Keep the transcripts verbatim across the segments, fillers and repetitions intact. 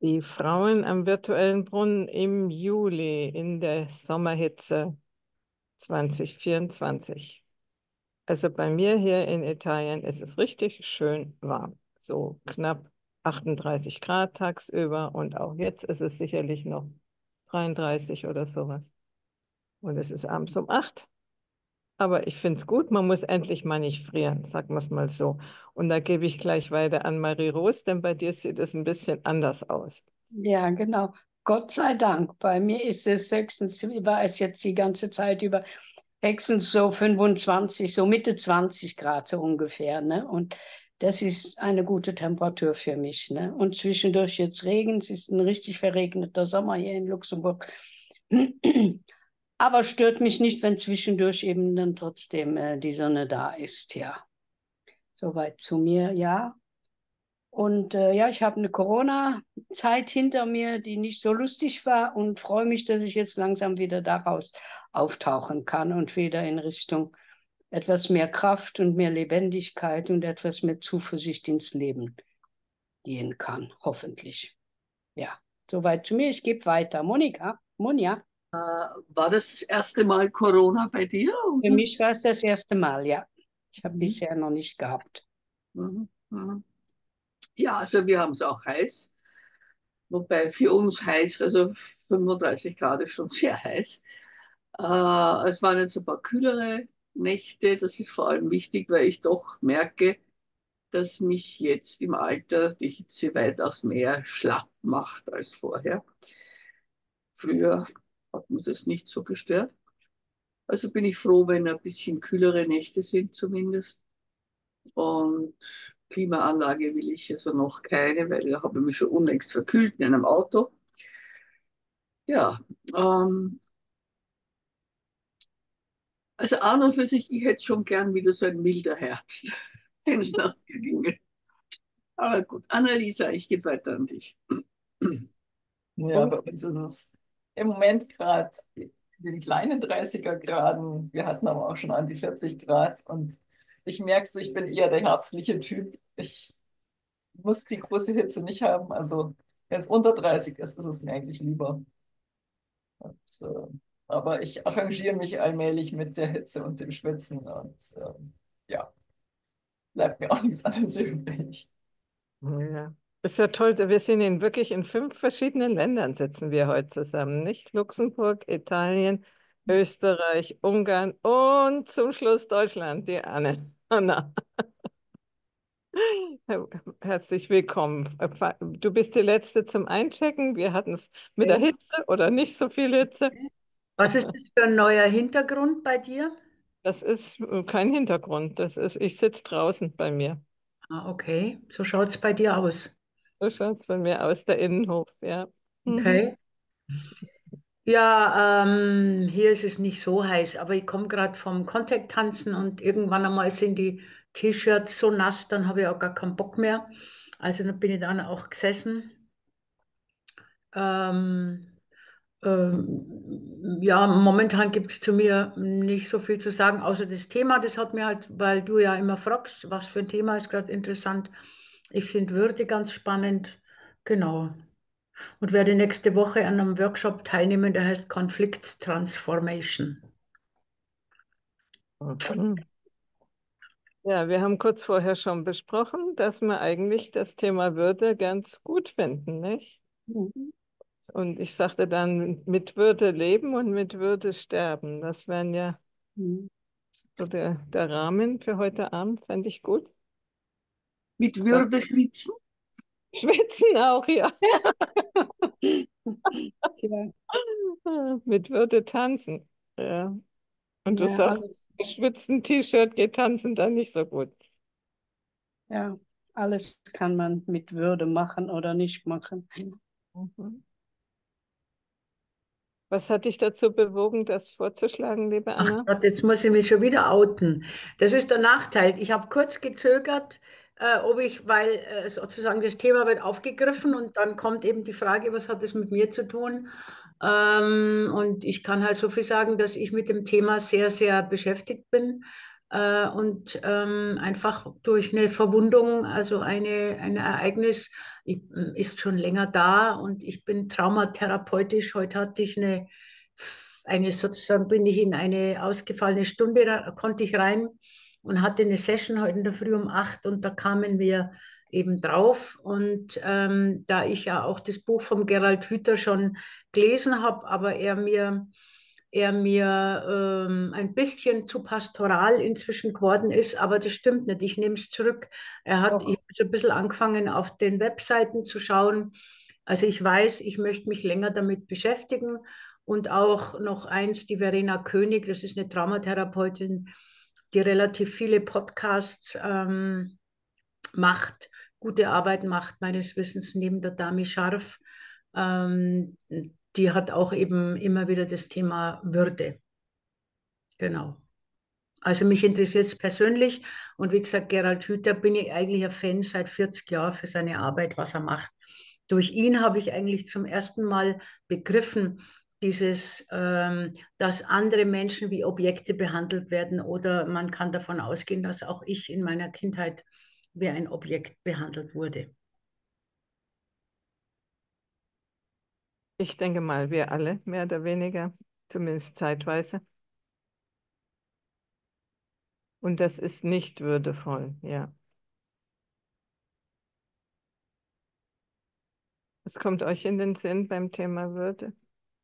Die Frauen am virtuellen Brunnen im Juli in der Sommerhitze zwanzig vierundzwanzig. Also bei mir hier in Italien ist es richtig schön warm. So knapp achtunddreißig Grad tagsüber und auch jetzt ist es sicherlich noch dreiunddreißig oder sowas. Und es ist abends um acht. Aber ich finde es gut, man muss endlich mal nicht frieren, sagen wir es mal so. Und da gebe ich gleich weiter an Marie-Rose, denn bei dir sieht es ein bisschen anders aus. Ja, genau. Gott sei Dank. Bei mir ist es höchstens, war es jetzt die ganze Zeit über höchstens so fünfundzwanzig, so Mitte zwanzig Grad so ungefähr, ne? Und das ist eine gute Temperatur für mich, ne? Und zwischendurch jetzt Regen. Es ist ein richtig verregneter Sommer hier in Luxemburg. Aber stört mich nicht, wenn zwischendurch eben dann trotzdem äh, die Sonne da ist, ja. Soweit zu mir, ja. Und äh, ja, ich habe eine Corona-Zeit hinter mir, die nicht so lustig war und freue mich, dass ich jetzt langsam wieder daraus auftauchen kann und wieder in Richtung etwas mehr Kraft und mehr Lebendigkeit und etwas mehr Zuversicht ins Leben gehen kann, hoffentlich. Ja, soweit zu mir. Ich gebe weiter. Monika, Monja, Äh, war das das erste Mal Corona bei dir? für Oder? mich war es das erste Mal, ja. Ich habe Mhm. bisher noch nicht gehabt. Mhm. Mhm. Ja, also wir haben es auch heiß, wobei für uns heiß, also fünfunddreißig Grad ist schon sehr heiß. Äh, es waren jetzt ein paar kühlere Nächte, das ist vor allem wichtig, weil ich doch merke, dass mich jetzt im Alter die Hitze weitaus mehr schlapp macht als vorher. Früher hat mir das nicht so gestört. Also bin ich froh, wenn ein bisschen kühlere Nächte sind zumindest. Und Klimaanlage will ich also noch keine, weil ich habe mich schon unlängst verkühlt in einem Auto. Ja, ähm, also an und für sich, ich hätte schon gern wieder so ein milder Herbst, wenn es nach mir ginge. Aber gut, Annalisa, ich gebe weiter an dich. Ja, Und bei uns ist es im Moment gerade in den kleinen dreißiger Graden. Wir hatten aber auch schon an die vierzig Grad. Und ich merke so, ich bin eher der herbstliche Typ. Ich muss die große Hitze nicht haben. Also, wenn es unter dreißig ist, ist es mir eigentlich lieber. Und, äh, aber ich arrangiere mich allmählich mit der Hitze und dem Schwitzen. Und ähm, ja, bleibt mir auch nichts anderes übrig. Ja. Ist ja toll, wir sind in wirklich in fünf verschiedenen Ländern sitzen wir heute zusammen, nicht? Luxemburg, Italien, Österreich, Ungarn und zum Schluss Deutschland, die Anne. Anna. Herzlich willkommen. Du bist die Letzte zum Einchecken. Wir hatten es mit der Hitze oder nicht so viel Hitze. Was ist das für ein neuer Hintergrund bei dir? Das ist äh, kein Hintergrund. Das ist, ich sitze draußen bei mir. Ah, okay, so schaut es bei dir aus. So schaut es bei mir aus, der Innenhof, ja. Mhm. Okay. Ja, ähm, hier ist es nicht so heiß, aber ich komme gerade vom Contact-Tanzen und irgendwann einmal sind die T-Shirts so nass, dann habe ich auch gar keinen Bock mehr. Also dann bin ich dann auch gesessen. Ähm, ähm, ja, momentan gibt es zu mir nicht so viel zu sagen, außer das Thema. Das hat mir halt, weil du ja immer fragst, was für ein Thema ist gerade interessant. Ich finde Würde ganz spannend. Genau. Und werde nächste Woche an einem Workshop teilnehmen, der heißt Conflict Transformation. Mhm. Ja, wir haben kurz vorher schon besprochen, dass wir eigentlich das Thema Würde ganz gut finden, nicht? mhm. Und ich sagte dann, mit Würde leben und mit Würde sterben. Das wären ja Mhm. so der, der Rahmen für heute Abend, fände ich gut. Mit Dann Würde schwitzen? schwitzen auch, ja. Ja, Mit Würde tanzen. Ja. Und du ja, sagst, alles. schwitzen T-Shirt geht tanzen dann nicht so gut. Ja, alles kann man mit Würde machen oder nicht machen. Mhm. Was hat dich dazu bewogen, das vorzuschlagen, liebe Ach Anna? Gott, jetzt muss ich mich schon wieder outen. Das ist der Nachteil. Ich habe kurz gezögert, äh, ob ich, weil äh, sozusagen das Thema wird aufgegriffen und dann kommt eben die Frage, was hat das mit mir zu tun? Ähm, und ich kann halt so viel sagen, dass ich mit dem Thema sehr, sehr beschäftigt bin. äh, und ähm, einfach durch eine Verwundung, also eine, ein Ereignis, ich, ist schon länger da und ich bin traumatherapeutisch. Heute hatte ich eine, eine sozusagen bin ich in eine ausgefallene Stunde, da konnte ich rein und hatte eine Session heute in der Früh um acht und da kamen wir eben drauf. Und ähm, da ich ja auch das Buch von Gerald Hüther schon gelesen habe, aber er mir, er mir ähm, ein bisschen zu pastoral inzwischen geworden ist, aber das stimmt nicht, ich nehme es zurück. Er hat ich Doch. hab so ein bisschen angefangen, auf den Webseiten zu schauen. Also ich weiß, ich möchte mich länger damit beschäftigen. Und auch noch eins, die Verena König, das ist eine Traumatherapeutin, die relativ viele Podcasts ähm, macht, gute Arbeit macht, meines Wissens, neben der Dami Scharf. Ähm, die hat auch eben immer wieder das Thema Würde. Genau. Also mich interessiert es persönlich und wie gesagt, Gerald Hüther bin ich eigentlich ein Fan seit vierzig Jahren für seine Arbeit, was er macht. Durch ihn habe ich eigentlich zum ersten Mal begriffen, dieses, ähm, dass andere Menschen wie Objekte behandelt werden oder man kann davon ausgehen, dass auch ich in meiner Kindheit wie ein Objekt behandelt wurde. Ich denke mal, wir alle, mehr oder weniger, zumindest zeitweise. Und das ist nicht würdevoll, ja. Was kommt euch in den Sinn beim Thema Würde?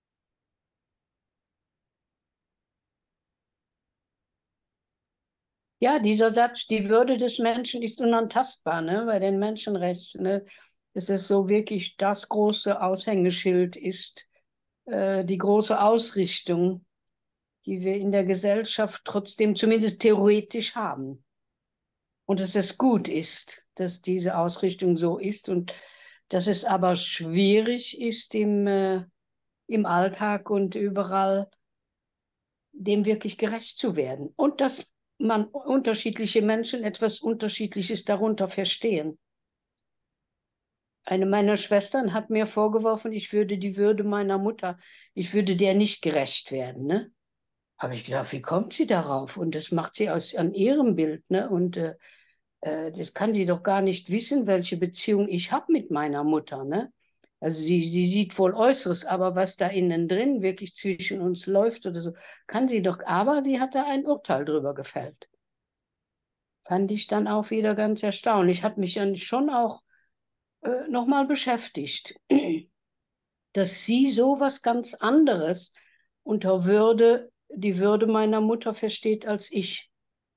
Ja, dieser Satz, die Würde des Menschen ist unantastbar, ne? Bei den Menschenrechten, ne? Dass es so wirklich das große Aushängeschild ist, äh, die große Ausrichtung, die wir in der Gesellschaft trotzdem zumindest theoretisch haben. Und dass es gut ist, dass diese Ausrichtung so ist und dass es aber schwierig ist im, äh, im Alltag und überall dem wirklich gerecht zu werden. Und dass man unterschiedliche Menschen etwas Unterschiedliches darunter verstehen. Eine meiner Schwestern hat mir vorgeworfen, ich würde die Würde meiner Mutter, ich würde der nicht gerecht werden. Ne? Habe ich gedacht, wie kommt sie darauf? Und das macht sie aus an ihrem Bild. Ne? Und äh, äh, das kann sie doch gar nicht wissen, welche Beziehung ich habe mit meiner Mutter. Ne? Also sie, sie sieht wohl Äußeres, aber was da innen drin wirklich zwischen uns läuft oder so, kann sie doch, aber die hat da ein Urteil drüber gefällt. Fand ich dann auch wieder ganz erstaunlich. Hat mich dann schon auch äh, nochmal beschäftigt, dass sie so was ganz anderes unter Würde, die Würde meiner Mutter versteht als ich.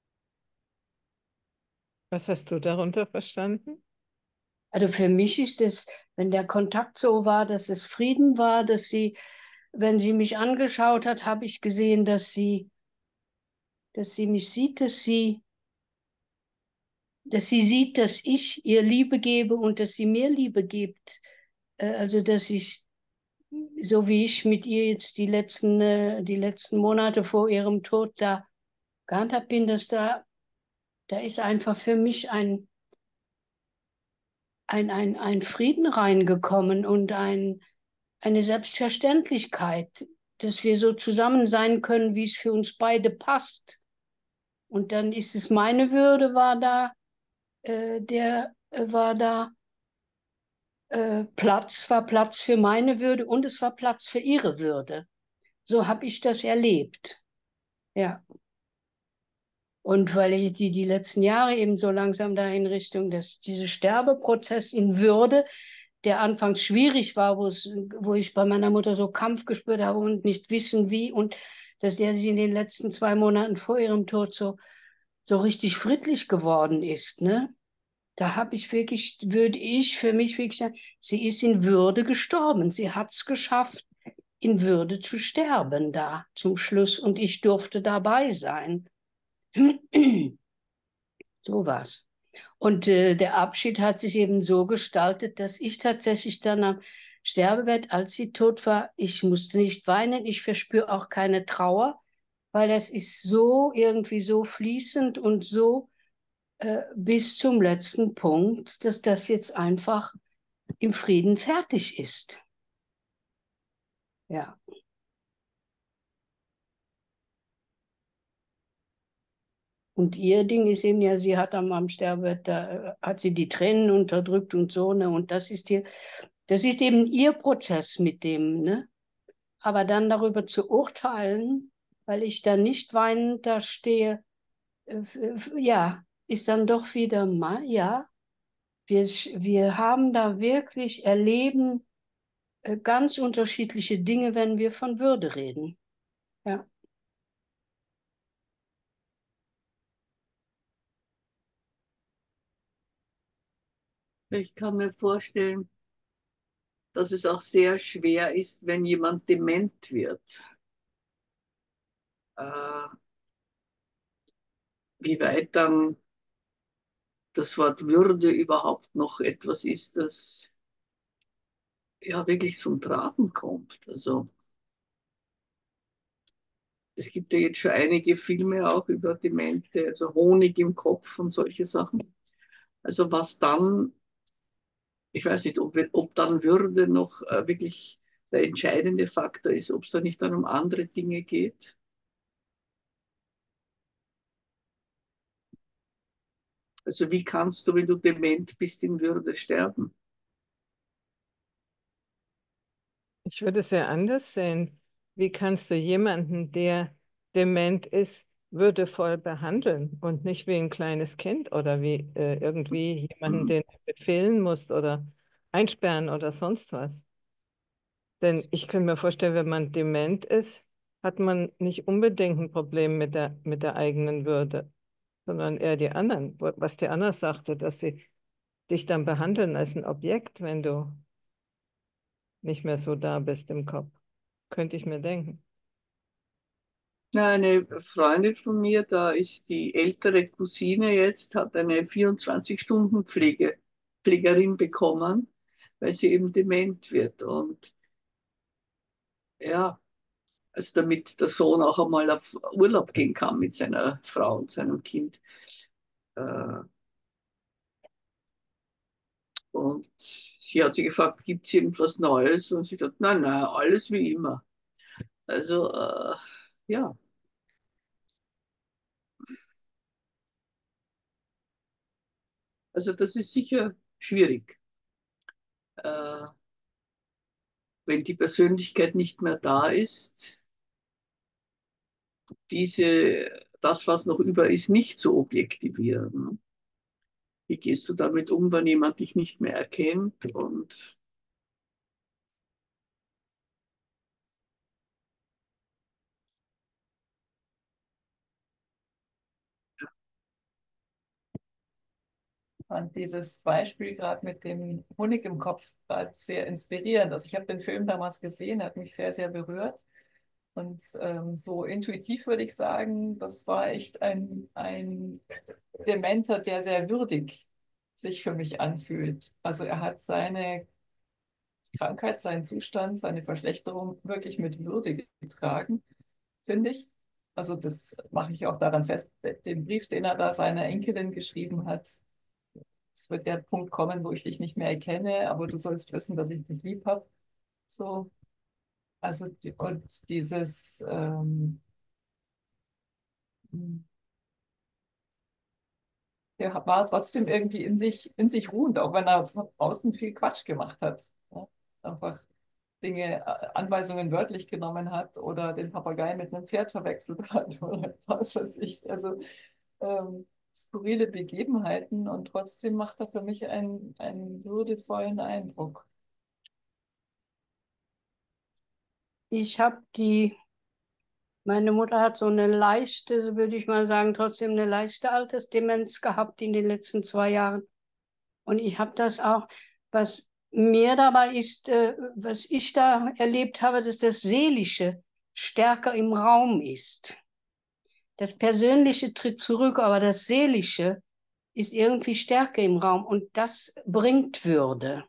Was hast du darunter verstanden? Also für mich ist es, wenn der Kontakt so war, dass es Frieden war, dass sie, wenn sie mich angeschaut hat, habe ich gesehen, dass sie, dass sie mich sieht, dass sie, dass sie sieht, dass ich ihr Liebe gebe und dass sie mir Liebe gibt. Äh, Also dass ich, so wie ich mit ihr jetzt die letzten, äh, die letzten Monate vor ihrem Tod da gehandhabt bin, dass da, da ist einfach für mich ein, ein, ein, ein Frieden reingekommen und ein, eine Selbstverständlichkeit, dass wir so zusammen sein können, wie es für uns beide passt. Und dann ist es meine Würde war da, äh, der äh, war da, äh, Platz war Platz für meine Würde und es war Platz für ihre Würde. So habe ich das erlebt. Ja. Und weil ich die, die letzten Jahre eben so langsam da in Richtung des, dieses Sterbeprozess in Würde, der anfangs schwierig war, wo es, wo ich bei meiner Mutter so Kampf gespürt habe und nicht wissen wie und dass der sich in den letzten zwei Monaten vor ihrem Tod so, so richtig friedlich geworden ist, ne? Da habe ich wirklich, würde ich für mich wirklich sagen, sie ist in Würde gestorben. Sie hat es geschafft, in Würde zu sterben da zum Schluss und ich durfte dabei sein. So was. Und äh, der Abschied hat sich eben so gestaltet, dass ich tatsächlich dann am Sterbebett, als sie tot war, ich musste nicht weinen, ich verspüre auch keine Trauer, weil das ist so irgendwie so fließend und so äh, bis zum letzten Punkt, dass das jetzt einfach im Frieden fertig ist. Ja. Und ihr Ding ist eben ja, sie hat am, am Sterbebett, da hat sie die Tränen unterdrückt und so, ne? Und das ist hier, das ist eben ihr Prozess mit dem, ne? Aber dann darüber zu urteilen, weil ich da nicht weinend da stehe, äh, ja, ist dann doch wieder mal, ja, wir, wir haben da wirklich erleben äh, ganz unterschiedliche Dinge, wenn wir von Würde reden. Ja. Ich kann mir vorstellen, dass es auch sehr schwer ist, wenn jemand dement wird. Äh, wie weit dann das Wort Würde überhaupt noch etwas ist, das ja wirklich zum Tragen kommt. Also es gibt ja jetzt schon einige Filme auch über Demente, also Honig im Kopf und solche Sachen. Also was dann, ich weiß nicht, ob, ob dann Würde noch äh, wirklich der entscheidende Faktor ist, ob es da nicht dann um andere Dinge geht. Also wie kannst du, wenn du dement bist, in Würde sterben? Ich würde es ja anders sehen. Wie kannst du jemanden, der dement ist, würdevoll behandeln und nicht wie ein kleines Kind oder wie äh, irgendwie jemanden, den du befehlen musst oder einsperren oder sonst was? Denn ich kann mir vorstellen, wenn man dement ist, hat man nicht unbedingt ein Problem mit der, mit der eigenen Würde, sondern eher die anderen. Wo- Was die Anna sagte, dass sie dich dann behandeln als ein Objekt, wenn du nicht mehr so da bist im Kopf. Könnte ich mir denken. Ja, eine Freundin von mir, da ist die ältere Cousine jetzt, hat eine vierundzwanzig-Stunden-Pflege, Pflegerin bekommen, weil sie eben dement wird. Und ja, also damit der Sohn auch einmal auf Urlaub gehen kann mit seiner Frau und seinem Kind. Äh, Und sie hat sie gefragt, gibt es irgendwas Neues? Und sie sagt, nein, nein, alles wie immer. Also, äh, ja, also das ist sicher schwierig, äh, wenn die Persönlichkeit nicht mehr da ist, diese, das, was noch über ist, nicht zu objektivieren. Wie gehst du damit um, wenn jemand dich nicht mehr erkennt? Und fand dieses Beispiel gerade mit dem Honig im Kopf gerade sehr inspirierend. Also ich habe den Film damals gesehen, hat mich sehr, sehr berührt. Und ähm, so intuitiv würde ich sagen, das war echt ein, ein Dementer, der sehr würdig sich für mich anfühlt. Also er hat seine Krankheit, seinen Zustand, seine Verschlechterung wirklich mit Würde getragen, finde ich. Also das mache ich auch daran fest, den Brief, den er da seiner Enkelin geschrieben hat. Es wird der Punkt kommen, wo ich dich nicht mehr erkenne, aber du sollst wissen, dass ich dich lieb habe. So, also die, und dieses ähm, der war trotzdem irgendwie in sich, in sich ruhend, auch wenn er von außen viel Quatsch gemacht hat. Ja? Einfach Dinge, äh, Anweisungen wörtlich genommen hat oder den Papagei mit einem Pferd verwechselt hat oder was weiß ich. Also ähm, skurrile Begebenheiten und trotzdem macht er für mich einen, einen würdevollen Eindruck. Ich habe die, meine Mutter hat so eine leichte, würde ich mal sagen, trotzdem eine leichte Altersdemenz gehabt in den letzten zwei Jahren. Und ich habe das auch, was mir dabei ist, äh, was ich da erlebt habe, dass das Seelische stärker im Raum ist. Das Persönliche tritt zurück, aber das Seelische ist irgendwie stärker im Raum und das bringt Würde.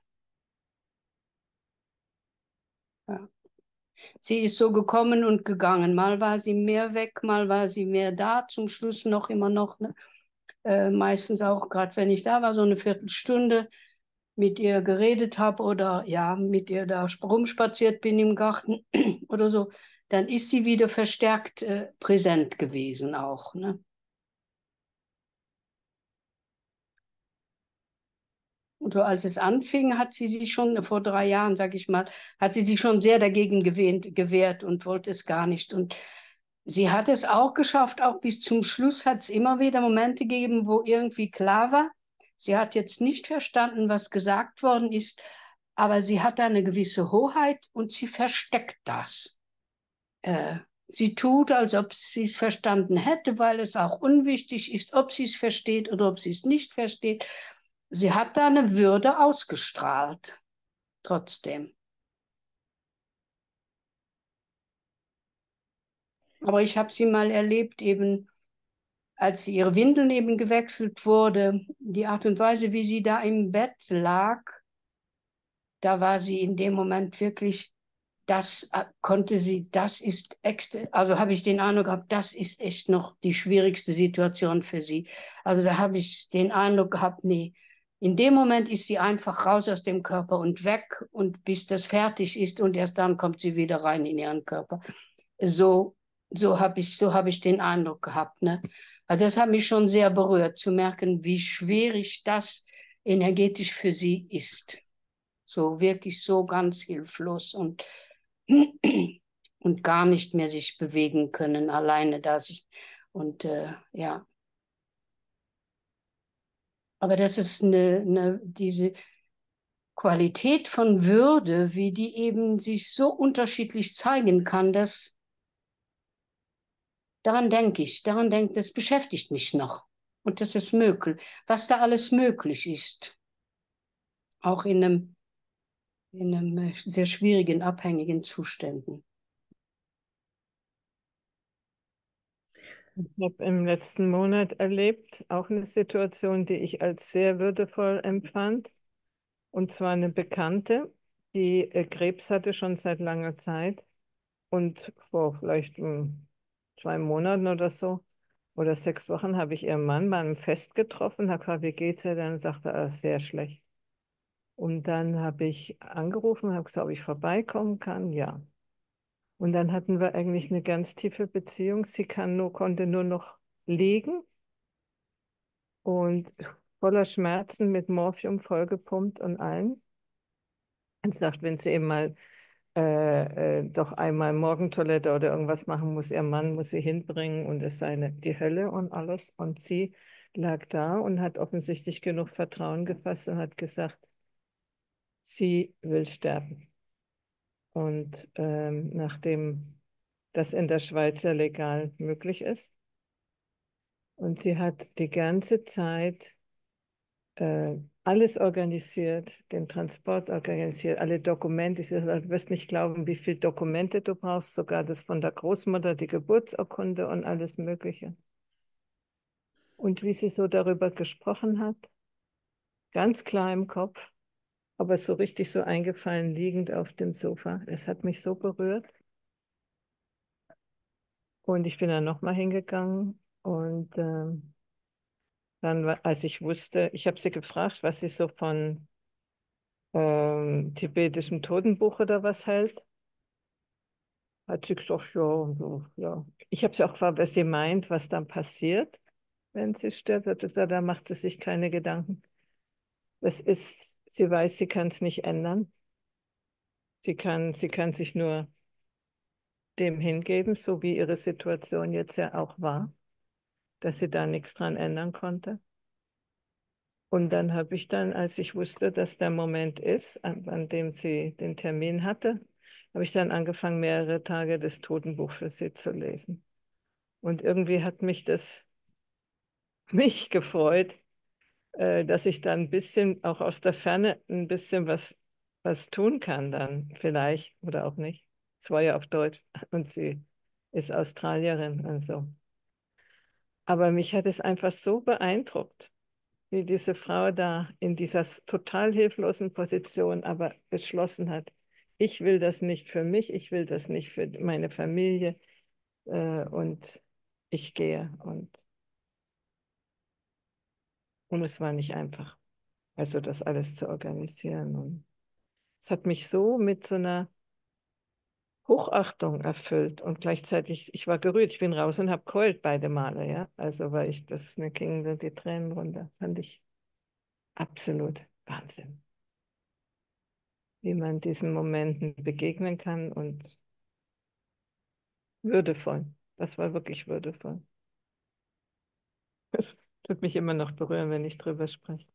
Ja. Sie ist so gekommen und gegangen. Mal war sie mehr weg, mal war sie mehr da. Zum Schluss noch immer noch, ne? Äh, meistens auch, gerade wenn ich da war, so eine Viertelstunde mit ihr geredet habe oder ja, mit ihr da rumspaziert bin im Garten oder so, dann ist sie wieder verstärkt äh, präsent gewesen auch. Ne? Foto, als es anfing, hat sie sich schon, vor drei Jahren, sag ich mal, hat sie sich schon sehr dagegen gewehnt, gewehrt und wollte es gar nicht. Und sie hat es auch geschafft, auch bis zum Schluss hat es immer wieder Momente gegeben, wo irgendwie klar war, sie hat jetzt nicht verstanden, was gesagt worden ist, aber sie hat eine gewisse Hoheit und sie versteckt das. Äh, sie tut, als ob sie es verstanden hätte, weil es auch unwichtig ist, ob sie es versteht oder ob sie es nicht versteht. Sie hat da eine Würde ausgestrahlt, trotzdem. Aber ich habe sie mal erlebt, eben als ihre Windeln eben gewechselt wurde, die Art und Weise, wie sie da im Bett lag, da war sie in dem Moment wirklich, das konnte sie, das ist extra, also habe ich den Eindruck gehabt, das ist echt noch die schwierigste Situation für sie. Also da habe ich den Eindruck gehabt, nee, in dem Moment ist sie einfach raus aus dem Körper und weg und bis das fertig ist und erst dann kommt sie wieder rein in ihren Körper. So, so habe ich, so habe ich den Eindruck gehabt, ne? Also das hat mich schon sehr berührt, zu merken, wie schwierig das energetisch für sie ist. So wirklich so ganz hilflos und, und gar nicht mehr sich bewegen können, alleine da sich. Und äh, ja. Aber das ist eine, eine, diese Qualität von Würde, wie die eben sich so unterschiedlich zeigen kann, das, daran denke ich, daran denke, das beschäftigt mich noch. Und das ist möglich, was da alles möglich ist. Auch in einem, in einem sehr schwierigen, abhängigen Zuständen. Ich habe im letzten Monat erlebt, auch eine Situation, die ich als sehr würdevoll empfand. Und zwar eine Bekannte, die äh, Krebs hatte schon seit langer Zeit. Und vor vielleicht um, zwei Monaten oder so, oder sechs Wochen, habe ich ihren Mann bei einem Fest getroffen, habe gefragt, wie geht's ihr? Dann sagte er, sehr schlecht. Und dann habe ich angerufen, habe gesagt, ob ich vorbeikommen kann. Ja. Und dann hatten wir eigentlich eine ganz tiefe Beziehung. Sie kann nur, konnte nur noch liegen und voller Schmerzen mit Morphium vollgepumpt und allem. Und sagt, wenn sie eben mal äh, äh, doch einmal Morgentoilette oder irgendwas machen muss, ihr Mann muss sie hinbringen und es sei eine, die Hölle und alles. Und sie lag da und hat offensichtlich genug Vertrauen gefasst und hat gesagt, sie will sterben. Und ähm, nachdem das in der Schweiz ja legal möglich ist, und sie hat die ganze Zeit äh, alles organisiert, den Transport organisiert, alle Dokumente. Sie sagt, du wirst nicht glauben, wie viele Dokumente du brauchst, sogar das von der Großmutter, die Geburtsurkunde und alles Mögliche. Und wie sie so darüber gesprochen hat, ganz klar im Kopf, aber so richtig so eingefallen liegend auf dem Sofa. Es hat mich so berührt. Und ich bin dann nochmal hingegangen und ähm, dann, als ich wusste, ich habe sie gefragt, was sie so von ähm, tibetischem Totenbuch oder was hält. Hat sie gesagt, ja, so, ja. Ich habe sie auch gefragt, was sie meint, was dann passiert, wenn sie stirbt. Hat sie gesagt, da macht sie sich keine Gedanken. Das ist, sie weiß, sie kann es nicht ändern. Sie kann, sie kann sich nur dem hingeben, so wie ihre Situation jetzt ja auch war, dass sie da nichts dran ändern konnte. Und dann habe ich dann, als ich wusste, dass der Moment ist, an, an dem sie den Termin hatte, habe ich dann angefangen, mehrere Tage das Totenbuch für sie zu lesen. Und irgendwie hat mich das mich gefreut, äh, dass ich dann ein bisschen auch aus der Ferne ein bisschen was, was tun kann dann vielleicht oder auch nicht. Es war ja auf Deutsch und sie ist Australierin und so. Aber mich hat es einfach so beeindruckt, wie diese Frau da in dieser total hilflosen Position aber beschlossen hat, ich will das nicht für mich, ich will das nicht für meine Familie äh, und ich gehe. Und, und es war nicht einfach, also das alles zu organisieren. Und es hat mich so mit so einer Hochachtung erfüllt und gleichzeitig, ich war gerührt, ich bin raus und habe geheult beide Male, ja. Also weil ich, das, mir gingen die Tränen runter, fand ich absolut Wahnsinn, wie man diesen Momenten begegnen kann und würdevoll. Das war wirklich würdevoll. Das tut mich immer noch berühren, wenn ich drüber spreche.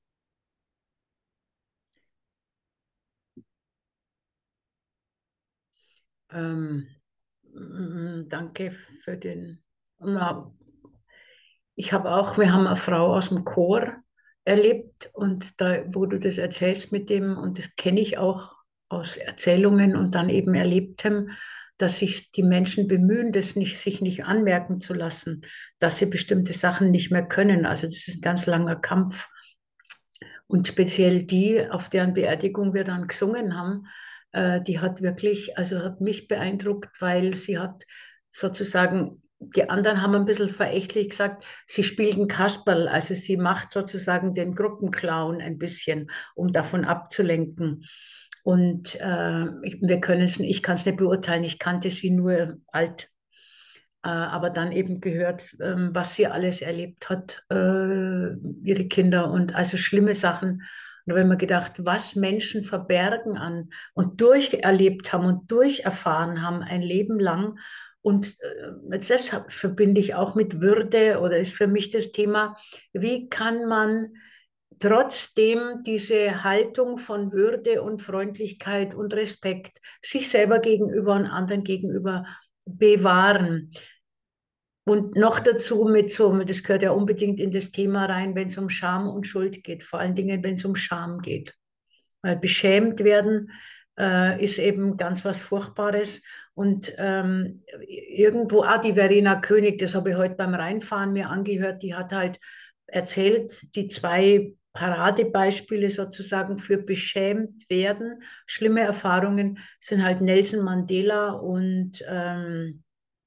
Ähm, mm, danke für den. Na, ich habe auch, wir haben eine Frau aus dem Chor erlebt und da, wo du das erzählst mit dem, und das kenne ich auch aus Erzählungen und dann eben Erlebtem, dass sich die Menschen bemühen, das nicht, sich nicht anmerken zu lassen, dass sie bestimmte Sachen nicht mehr können. Also das ist ein ganz langer Kampf. Und speziell die, auf deren Beerdigung wir dann gesungen haben, äh, die hat wirklich, also hat mich beeindruckt, weil sie hat sozusagen, die anderen haben ein bisschen verächtlich gesagt, sie spielt ein Kasperl, also sie macht sozusagen den Gruppenclown ein bisschen, um davon abzulenken. Und äh, ich, wir können es, ich kann es nicht beurteilen, ich kannte sie nur alt, äh, aber dann eben gehört, ähm, was sie alles erlebt hat, äh, ihre Kinder und also schlimme Sachen. Und da habe ich mir gedacht, was Menschen verbergen an und durcherlebt haben und durcherfahren haben ein Leben lang. Und äh, das verbinde ich auch mit Würde oder ist für mich das Thema, wie kann man trotzdem diese Haltung von Würde und Freundlichkeit und Respekt sich selber gegenüber und anderen gegenüber bewahren. Und noch dazu mit so, das gehört ja unbedingt in das Thema rein, wenn es um Scham und Schuld geht, vor allen Dingen, wenn es um Scham geht. Weil beschämt werden äh, ist eben ganz was Furchtbares. Und ähm, irgendwo, ah, die Verena König, das habe ich heute beim Reinfahren mir angehört, die hat halt erzählt, die zwei Paradebeispiele sozusagen für beschämt werden, schlimme Erfahrungen sind halt Nelson Mandela und ähm,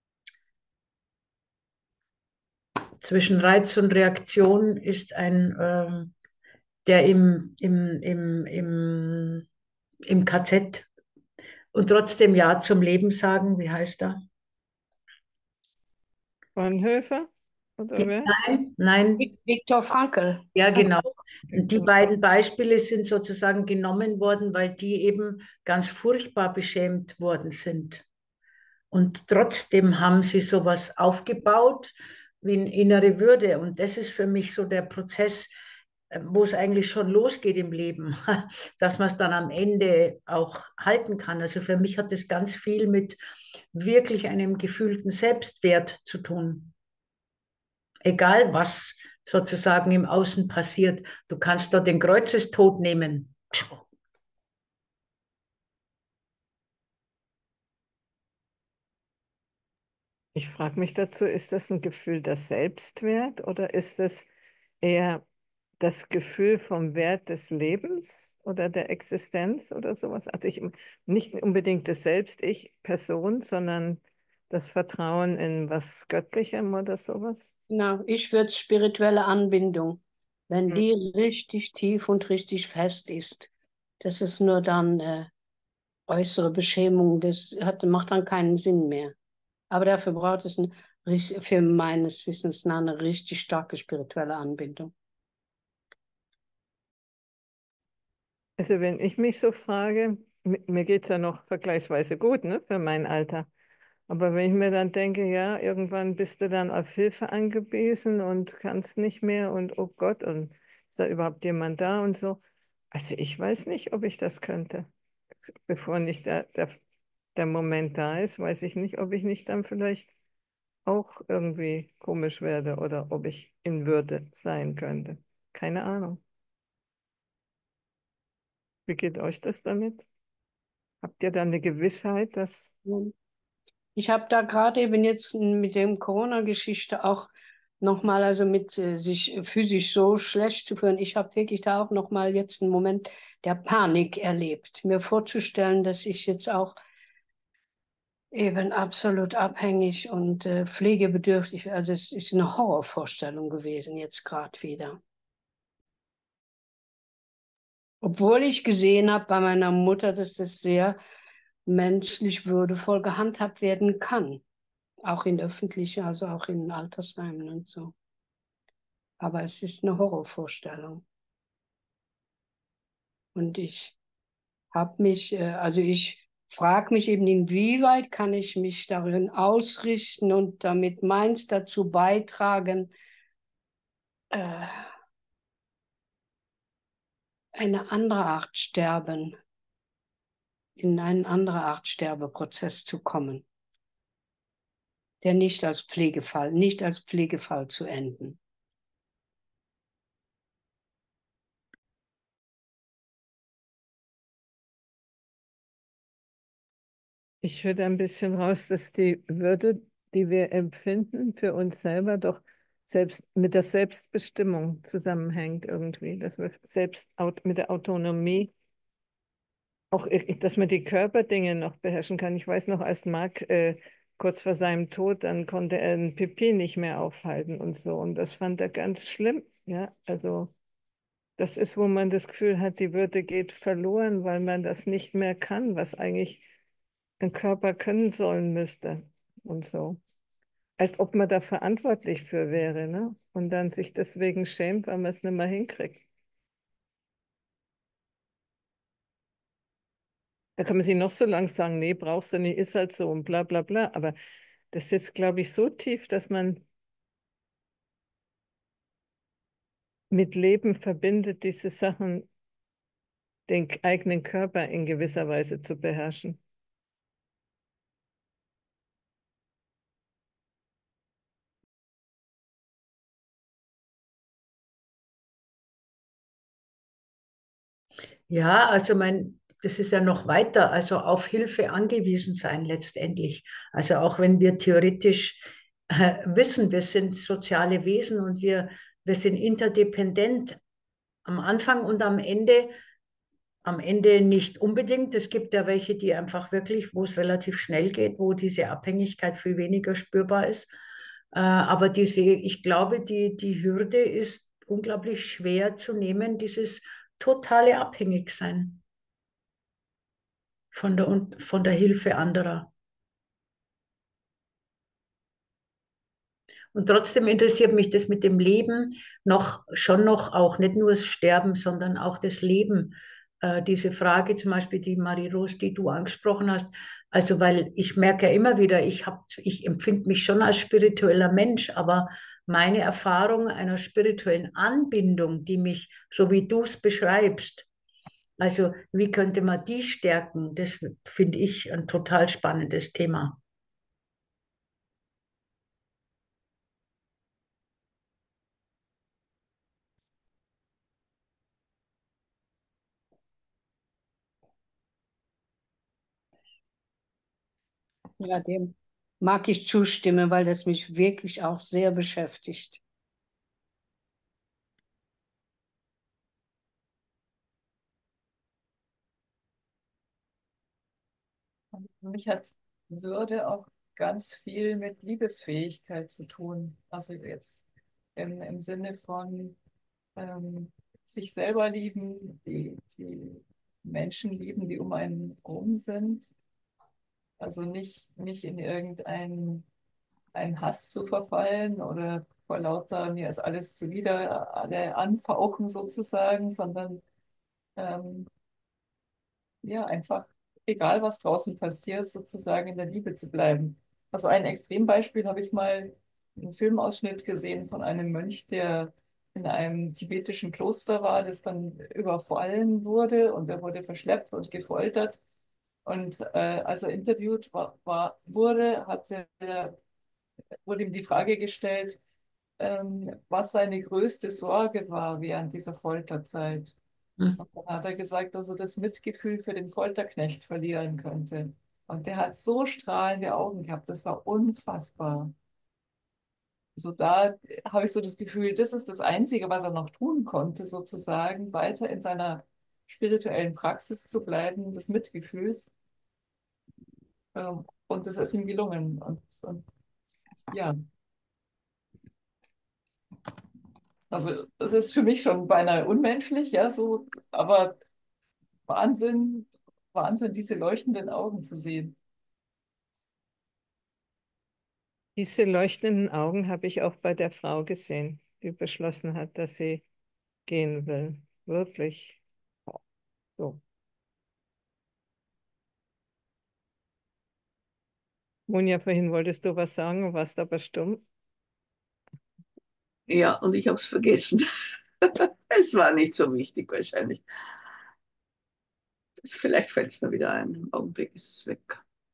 zwischen Reiz und Reaktion ist ein, ähm, der im, im, im, im, im K Z und trotzdem Ja zum Leben sagen. Wie heißt er? Bonhoeffer oder wer? Nein, nein, Viktor Frankl. ja, genau. Und die beiden Beispiele sind sozusagen genommen worden, weil die eben ganz furchtbar beschämt worden sind. Und trotzdem haben sie sowas aufgebaut wie eine innere Würde. Und das ist für mich so der Prozess, äh, wo es eigentlich schon losgeht im Leben, dass man es dann am Ende auch halten kann. Also für mich hat das ganz viel mit wirklich einem gefühlten Selbstwert zu tun. Egal was sozusagen im Außen passiert, du kannst da den Kreuzestod nehmen. Ich frage mich dazu, ist das ein Gefühl des Selbstwert oder ist es eher das Gefühl vom Wert des Lebens oder der Existenz oder sowas? Also ich nicht unbedingt das Selbst, ich, Person, sondern das Vertrauen in was Göttlichem oder sowas. Na, ich würde spirituelle Anbindung, wenn Hm. die richtig tief und richtig fest ist. Das ist nur dann äh, äußere Beschämung, das hat, macht dann keinen Sinn mehr. Aber dafür braucht es ein, richt- für meines Wissens nach eine richtig starke spirituelle Anbindung. Also wenn ich mich so frage, mi- mir geht es ja noch vergleichsweise gut, ne, für mein Alter. Aber wenn ich mir dann denke, ja, irgendwann bist du dann auf Hilfe angewiesen und kannst nicht mehr und oh Gott, und ist da überhaupt jemand da und so. Also ich weiß nicht, ob ich das könnte. Bevor nicht der, der, der Moment da ist, weiß ich nicht, ob ich nicht dann vielleicht auch irgendwie komisch werde oder ob ich in Würde sein könnte. Keine Ahnung. Wie geht euch das damit? Habt ihr da eine Gewissheit, dass... Ich habe da gerade eben jetzt mit dem Corona-Geschichte auch nochmal, also mit äh, sich physisch so schlecht zu fühlen, ich habe wirklich da auch nochmal jetzt einen Moment der Panik erlebt. Mir vorzustellen, dass ich jetzt auch eben absolut abhängig und äh, pflegebedürftig, also es ist eine Horrorvorstellung gewesen jetzt gerade wieder. Obwohl ich gesehen habe bei meiner Mutter, dass das sehr menschlich würdevoll gehandhabt werden kann. Auch in öffentlichen, also auch in Altersheimen und so. Aber es ist eine Horrorvorstellung. Und ich habe mich, äh, also ich frage mich eben, inwieweit kann ich mich darin ausrichten und damit meins dazu beitragen, äh, eine andere Art sterben, in einen anderen Art Sterbeprozess zu kommen, der nicht als Pflegefall, nicht als Pflegefall zu enden. Ich höre da ein bisschen raus, dass die Würde, die wir empfinden, für uns selber doch selbst mit der Selbstbestimmung zusammenhängt irgendwie, dass wir selbst aut- mit der Autonomie, auch i- dass man die Körperdinge noch beherrschen kann. Ich weiß noch, als Marc äh, kurz vor seinem Tod, dann konnte er ein Pipi nicht mehr aufhalten und so. Und das fand er ganz schlimm. Ja, also das ist, wo man das Gefühl hat, die Würde geht verloren, weil man das nicht mehr kann, was eigentlich ein Körper können sollen müsste und so. Als ob man da verantwortlich für wäre, ne? Und dann sich deswegen schämt, weil man es nicht mehr hinkriegt. Da kann man sich noch so lang sagen, nee, brauchst du nicht, ist halt so und bla bla bla. Aber das sitzt, glaube ich, so tief, dass man mit Leben verbindet, diese Sachen, den eigenen Körper in gewisser Weise zu beherrschen. Ja, also mein, das ist ja noch weiter, also auf Hilfe angewiesen sein letztendlich. Also auch wenn wir theoretisch äh, wissen, wir sind soziale Wesen und wir, wir sind interdependent am Anfang und am Ende, am Ende nicht unbedingt. Es gibt ja welche, die einfach wirklich, wo es relativ schnell geht, wo diese Abhängigkeit viel weniger spürbar ist. Äh, aber diese, ich glaube, die, die Hürde ist unglaublich schwer zu nehmen, dieses totale Abhängigsein von der, von der Hilfe anderer. Und trotzdem interessiert mich das mit dem Leben noch, schon noch auch, nicht nur das Sterben, sondern auch das Leben. Äh, diese Frage zum Beispiel, die Marie-Rose, die du angesprochen hast, also weil ich merke ja immer wieder, ich hab, ich empfinde mich schon als spiritueller Mensch, aber meine Erfahrung einer spirituellen Anbindung, die mich, so wie du es beschreibst, also wie könnte man die stärken, das finde ich ein total spannendes Thema. Ja, dem mag ich zustimmen, weil das mich wirklich auch sehr beschäftigt. Für mich hat Würde auch ganz viel mit Liebesfähigkeit zu tun. Also jetzt im, im Sinne von ähm, sich selber lieben, die, die Menschen lieben, die um einen rum sind. Also nicht, nicht in irgendeinen einen Hass zu verfallen oder vor lauter mir ist alles zuwider, alle anfauchen sozusagen, sondern ähm, ja, einfach, egal was draußen passiert, sozusagen in der Liebe zu bleiben. Also ein Extrembeispiel habe ich mal einen Filmausschnitt gesehen von einem Mönch, der in einem tibetischen Kloster war, das dann überfallen wurde und er wurde verschleppt und gefoltert. Und äh, als er interviewt war, war, wurde, hat er, wurde ihm die Frage gestellt, ähm, was seine größte Sorge war während dieser Folterzeit. Hm. Und dann hat er gesagt, dass er das Mitgefühl für den Folterknecht verlieren könnte. Und der hat so strahlende Augen gehabt, das war unfassbar. So da habe ich so das Gefühl, das ist das Einzige, was er noch tun konnte, sozusagen, weiter in seiner spirituellen Praxis zu bleiben, des Mitgefühls. Ähm, und das ist ihm gelungen. Und, und ja, also das ist für mich schon beinahe unmenschlich, ja, so, aber Wahnsinn, Wahnsinn, diese leuchtenden Augen zu sehen. Diese leuchtenden Augen habe ich auch bei der Frau gesehen, die beschlossen hat, dass sie gehen will. Wirklich. So. Monja, vorhin wolltest du was sagen, warst aber stumm. Ja, und ich habe es vergessen. Es war nicht so wichtig wahrscheinlich. Vielleicht fällt es mir wieder ein. Im Augenblick ist es weg.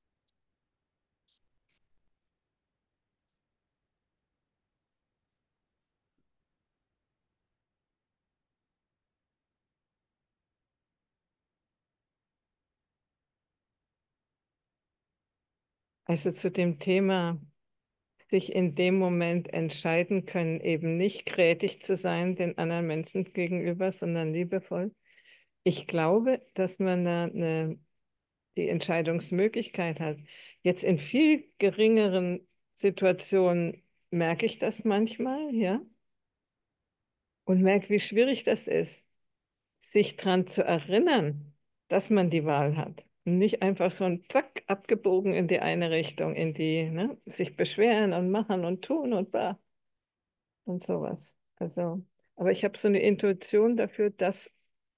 Also zu dem Thema, sich in dem Moment entscheiden können, eben nicht grätig zu sein den anderen Menschen gegenüber, sondern liebevoll. Ich glaube, dass man da eine, die Entscheidungsmöglichkeit hat. Jetzt in viel geringeren Situationen merke ich das manchmal, ja, und merke, wie schwierig das ist, sich daran zu erinnern, dass man die Wahl hat. Und nicht einfach so ein Zack abgebogen in die eine Richtung, in die, ne, sich beschweren und machen und tun und bah und sowas. Also, aber ich habe so eine Intuition dafür, dass,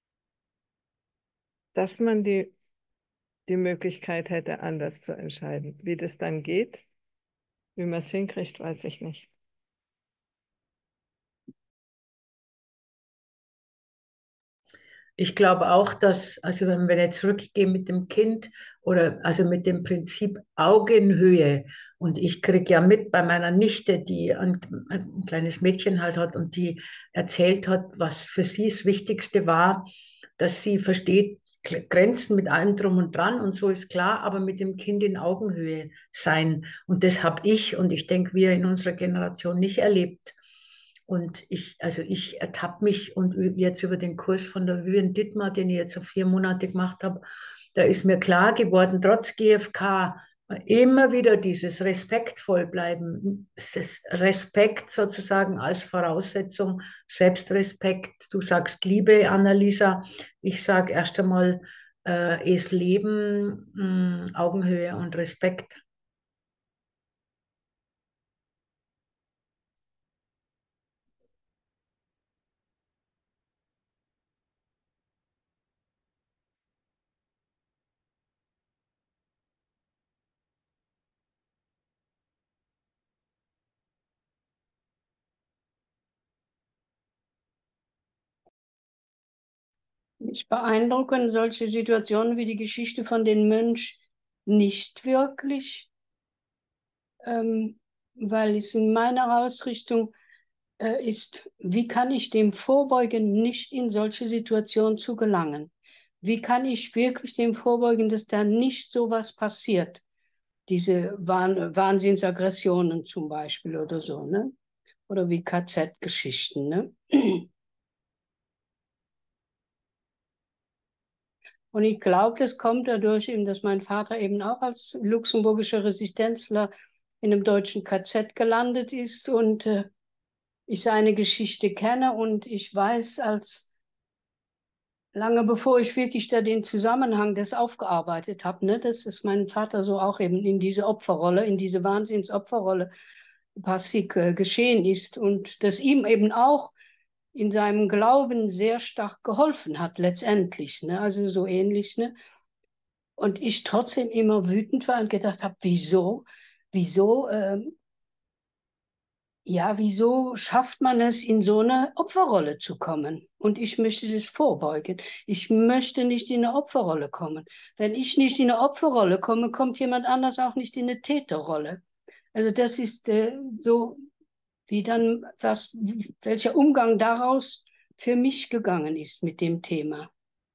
dass man die, die Möglichkeit hätte, anders zu entscheiden. Wie das dann geht, wie man es hinkriegt, weiß ich nicht. Ich glaube auch, dass, also wenn wir jetzt zurückgehen mit dem Kind oder also mit dem Prinzip Augenhöhe, und ich kriege ja mit bei meiner Nichte, die ein, ein kleines Mädchen halt hat und die erzählt hat, was für sie das Wichtigste war, dass sie versteht, Grenzen mit allem drum und dran und so ist klar, aber mit dem Kind in Augenhöhe sein. Und das habe ich und ich denke, wir in unserer Generation nicht erlebt. Und ich, also ich ertappe mich und jetzt über den Kurs von der Vivian Dittmar, den ich jetzt auf vier Monate gemacht habe, da ist mir klar geworden, trotz G F K, immer wieder dieses respektvoll bleiben, Respekt sozusagen als Voraussetzung, Selbstrespekt. Du sagst Liebe, Annalisa, ich sage erst einmal äh, es Leben, mh, Augenhöhe und Respekt. Mich beeindrucken solche Situationen wie die Geschichte von den Mönch nicht wirklich, ähm, weil es in meiner Ausrichtung äh, ist, wie kann ich dem vorbeugen, nicht in solche Situationen zu gelangen? Wie kann ich wirklich dem vorbeugen, dass da nicht so was passiert? Diese Wahn Wahnsinnsaggressionen zum Beispiel oder so, ne? Oder wie K Z-Geschichten, ne? Und ich glaube, das kommt dadurch eben, dass mein Vater eben auch als luxemburgischer Resistenzler in einem deutschen K Z gelandet ist und äh, ich seine Geschichte kenne und ich weiß, als lange bevor ich wirklich da den Zusammenhang das aufgearbeitet habe, ne, dass es mein Vater so auch eben in diese Opferrolle, in diese Wahnsinnsopferrolle passig äh, geschehen ist und dass ihm eben auch in seinem Glauben sehr stark geholfen hat, letztendlich, ne, also so ähnlich, ne. Und ich trotzdem immer wütend war und gedacht habe, wieso, wieso, ähm, ja, wieso schafft man es, in so eine Opferrolle zu kommen? Und ich möchte das vorbeugen. Ich möchte nicht in eine Opferrolle kommen. Wenn ich nicht in eine Opferrolle komme, kommt jemand anders auch nicht in eine Täterrolle. Also das ist äh, so, wie dann, was, welcher Umgang daraus für mich gegangen ist mit dem Thema.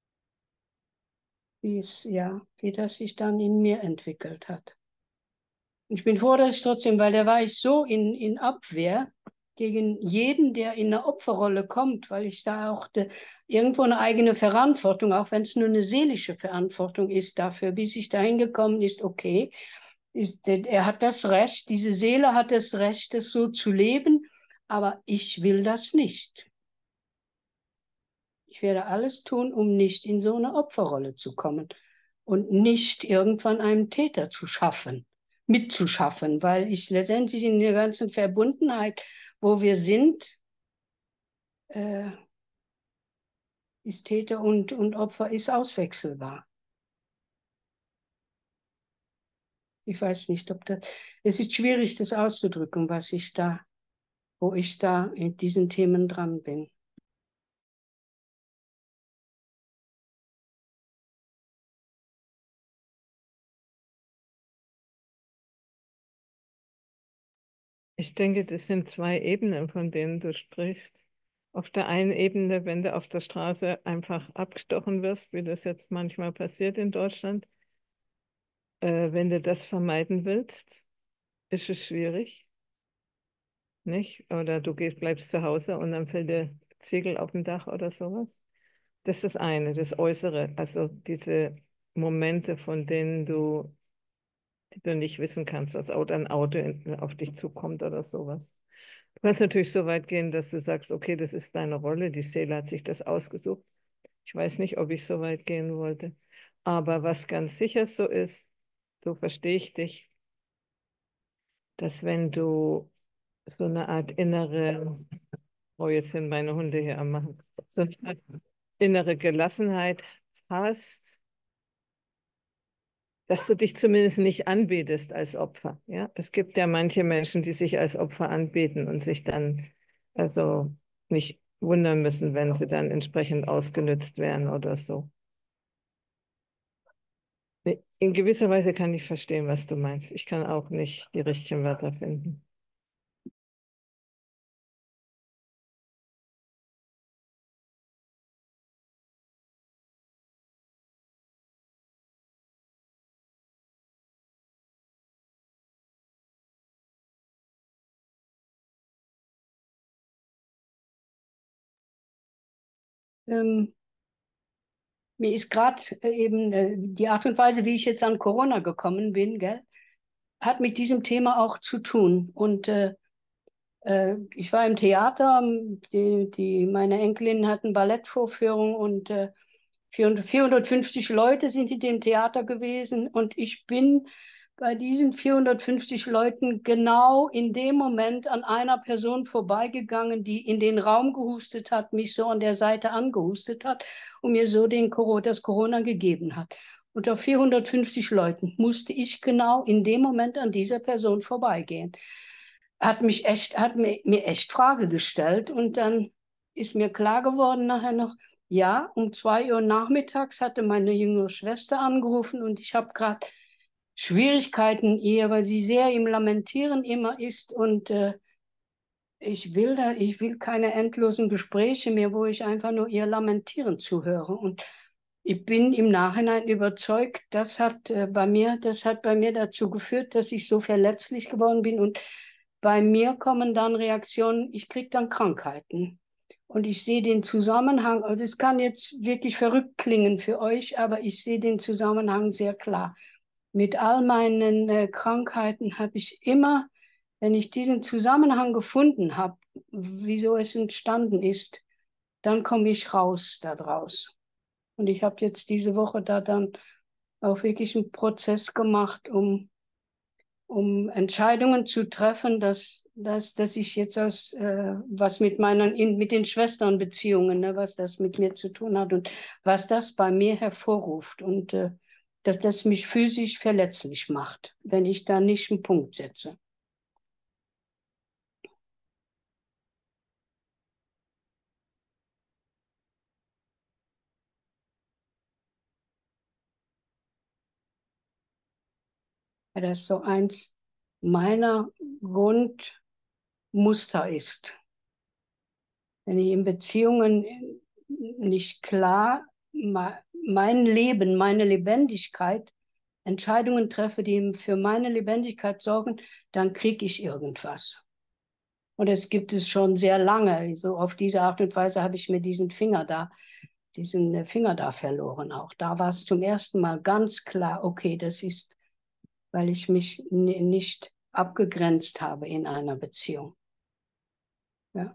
Wie es, ja, wie das sich dann in mir entwickelt hat. Ich bin froh, dass ich trotzdem, weil da war ich so in, in Abwehr gegen jeden, der in eine Opferrolle kommt, weil ich da auch de, irgendwo eine eigene Verantwortung, auch wenn es nur eine seelische Verantwortung ist dafür, bis ich dahin gekommen ist, okay, ist, er hat das Recht, diese Seele hat das Recht, das so zu leben, aber ich will das nicht. Ich werde alles tun, um nicht in so eine Opferrolle zu kommen und nicht irgendwann einen Täter zu schaffen, mitzuschaffen, weil ich letztendlich in der ganzen Verbundenheit, wo wir sind, äh, ist Täter und, und Opfer ist auswechselbar. Ich weiß nicht, ob das, es ist schwierig, das auszudrücken, was ich da, wo ich da in diesen Themen dran bin. Ich denke, das sind zwei Ebenen, von denen du sprichst. Auf der einen Ebene, wenn du auf der Straße einfach abgestochen wirst, wie das jetzt manchmal passiert in Deutschland, äh, wenn du das vermeiden willst, ist es schwierig, nicht? Oder du gehst, bleibst zu Hause und dann fällt dir Ziegel auf dem Dach oder sowas. Das ist das eine, das Äußere, also diese Momente, von denen du, die du nicht wissen kannst, dass ein Auto in- auf dich zukommt oder sowas. Du kannst natürlich so weit gehen, dass du sagst, okay, das ist deine Rolle, die Seele hat sich das ausgesucht. Ich weiß nicht, ob ich so weit gehen wollte. Aber was ganz sicher so ist, so verstehe ich dich, dass wenn du so eine Art innere, oh, jetzt sind meine Hunde hier am Machen, so eine Art innere Gelassenheit hast, dass du dich zumindest nicht anbetest als Opfer. Ja? Es gibt ja manche Menschen, die sich als Opfer anbeten und sich dann also nicht wundern müssen, wenn sie dann entsprechend ausgenützt werden oder so. In gewisser Weise kann ich verstehen, was du meinst. Ich kann auch nicht die richtigen Wörter finden. Ähm, mir ist gerade äh, eben äh, die Art und Weise, wie ich jetzt an Corona gekommen bin, gell, hat mit diesem Thema auch zu tun. Und äh, äh, ich war im Theater, die, die, meine Enkelin hatten Ballettvorführung und äh, vierhundertfünfzig Leute sind in dem Theater gewesen und ich bin bei diesen vierhundertfünfzig Leuten genau in dem Moment an einer Person vorbeigegangen, die in den Raum gehustet hat, mich so an der Seite angehustet hat und mir so den, das Corona gegeben hat. Unter vierhundertfünfzig Leuten musste ich genau in dem Moment an dieser Person vorbeigehen. Hat mich echt, hat mir, mir echt Frage gestellt und dann ist mir klar geworden nachher noch, ja, um zwei Uhr nachmittags hatte meine jüngere Schwester angerufen und ich habe gerade Schwierigkeiten ihr, weil sie sehr im Lamentieren immer ist und äh, ich will da, ich will keine endlosen Gespräche mehr, wo ich einfach nur ihr Lamentieren zuhöre. Und ich bin im Nachhinein überzeugt, das hat äh, bei mir, das hat bei mir dazu geführt, dass ich so verletzlich geworden bin und bei mir kommen dann Reaktionen, ich kriege dann Krankheiten. Und ich sehe den Zusammenhang, also das kann jetzt wirklich verrückt klingen für euch, aber ich sehe den Zusammenhang sehr klar. Mit all meinen äh, Krankheiten habe ich immer, wenn ich diesen Zusammenhang gefunden habe, wieso es entstanden ist, dann komme ich raus daraus. Und ich habe jetzt diese Woche da dann auch wirklich einen Prozess gemacht, um um Entscheidungen zu treffen, dass, dass, dass ich jetzt aus, äh, was mit meinen, in, mit den Schwesternbeziehungen, ne, was das mit mir zu tun hat und was das bei mir hervorruft und äh, dass das mich physisch verletzlich macht, wenn ich da nicht einen Punkt setze. Weil das so eins meiner Grundmuster ist. Wenn ich in Beziehungen nicht klar mein Leben, meine Lebendigkeit, Entscheidungen treffe, die für meine Lebendigkeit sorgen, dann kriege ich irgendwas. Und es gibt es schon sehr lange. So auf diese Art und Weise habe ich mir diesen Finger da, diesen Finger da verloren auch. Da war es zum ersten Mal ganz klar, okay, das ist, weil ich mich nicht abgegrenzt habe in einer Beziehung. Ja.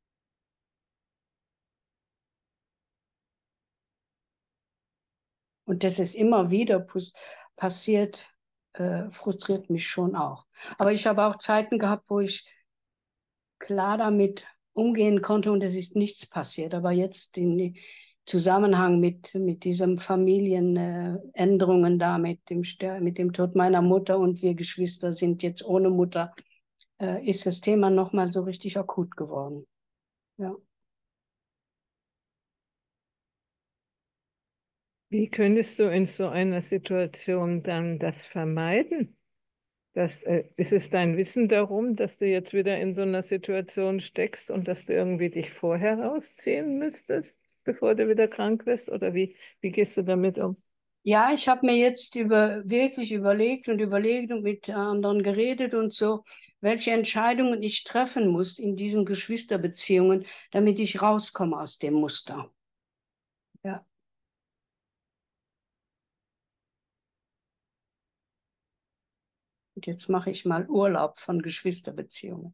Und dass es immer wieder passiert, äh, frustriert mich schon auch. Aber ich habe auch Zeiten gehabt, wo ich klar damit umgehen konnte und es ist nichts passiert. Aber jetzt in, Zusammenhang mit, mit diesen Familienänderungen da, mit dem, mit dem Tod meiner Mutter und wir Geschwister sind jetzt ohne Mutter, äh, ist das Thema nochmal so richtig akut geworden. Ja. Wie könntest du in so einer Situation dann das vermeiden? Das, äh, ist es dein Wissen darum, dass du jetzt wieder in so einer Situation steckst und dass du irgendwie dich vorher rausziehen müsstest, bevor du wieder krank wirst? Oder wie, wie gehst du damit um? Ja, ich habe mir jetzt über, wirklich überlegt und überlegt und mit anderen geredet und so, welche Entscheidungen ich treffen muss in diesen Geschwisterbeziehungen, damit ich rauskomme aus dem Muster. Ja. Und jetzt mache ich mal Urlaub von Geschwisterbeziehungen.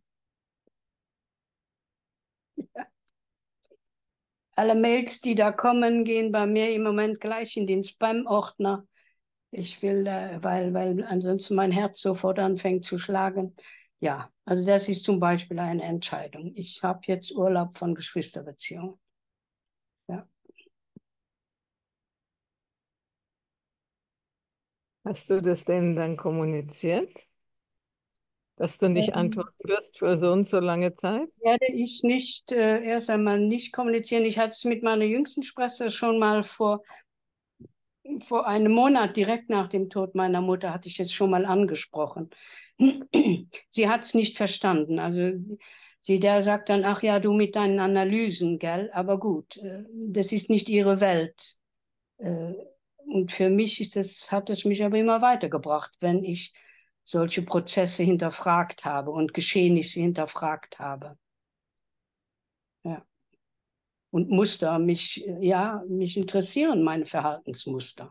Ja. Alle Mails, die da kommen, gehen bei mir im Moment gleich in den Spam-Ordner. Ich will, äh, weil, weil ansonsten mein Herz sofort anfängt zu schlagen. Ja, also das ist zum Beispiel eine Entscheidung. Ich habe jetzt Urlaub von Geschwisterbeziehungen. Ja. Hast du das denen dann kommuniziert, dass du nicht Ähm, antworten wirst für so und so lange Zeit? Werde ich nicht äh, erst einmal nicht kommunizieren. Ich hatte es mit meiner jüngsten Schwester schon mal vor, vor einem Monat, direkt nach dem Tod meiner Mutter, hatte ich es schon mal angesprochen. Sie hat es nicht verstanden. Also sie der sagt dann, ach ja, du mit deinen Analysen, gell? Aber gut, äh, das ist nicht ihre Welt. Äh, und für mich ist das, hat es mich aber immer weitergebracht, wenn ich solche Prozesse hinterfragt habe und Geschehnisse hinterfragt habe. Ja. Und Muster, mich, ja, mich interessieren meine Verhaltensmuster.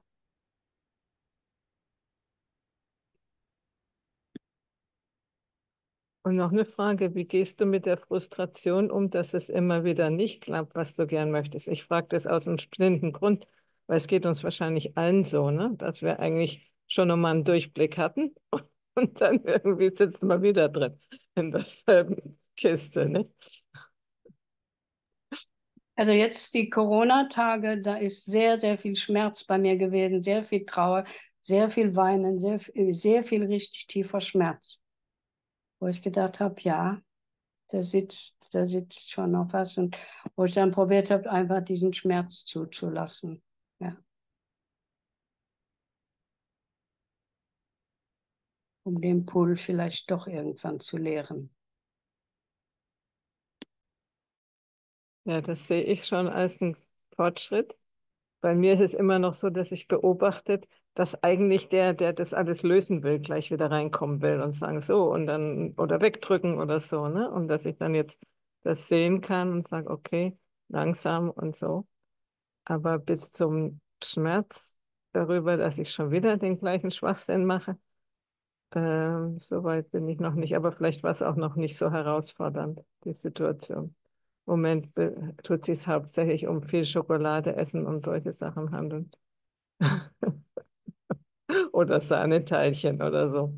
Und noch eine Frage, wie gehst du mit der Frustration um, dass es immer wieder nicht klappt, was du gern möchtest? Ich frage das aus einem bestimmten Grund, weil es geht uns wahrscheinlich allen so, ne? Dass wir eigentlich schon nochmal einen Durchblick hatten und dann irgendwie sitzen wir wieder drin in derselben Kiste, ne? Also jetzt die Corona-Tage, da ist sehr, sehr viel Schmerz bei mir gewesen, sehr viel Trauer, sehr viel Weinen, sehr, sehr viel richtig tiefer Schmerz. Wo ich gedacht habe, ja, da sitzt, da sitzt schon noch was. Und wo ich dann probiert habe, einfach diesen Schmerz zuzulassen. Ja. Um den Pool vielleicht doch irgendwann zu leeren. Ja, das sehe ich schon als einen Fortschritt. Bei mir ist es immer noch so, dass ich beobachtet, dass eigentlich der, der das alles lösen will, gleich wieder reinkommen will und sagen so und dann oder wegdrücken oder so, ne? Und dass ich dann jetzt das sehen kann und sage, okay, langsam und so. Aber bis zum Schmerz darüber, dass ich schon wieder den gleichen Schwachsinn mache, ähm, so weit bin ich noch nicht. Aber vielleicht war es auch noch nicht so herausfordernd, die Situation. Im Moment be- tut sich hauptsächlich um viel Schokolade essen und solche Sachen handeln. Oder Sahneteilchen oder so.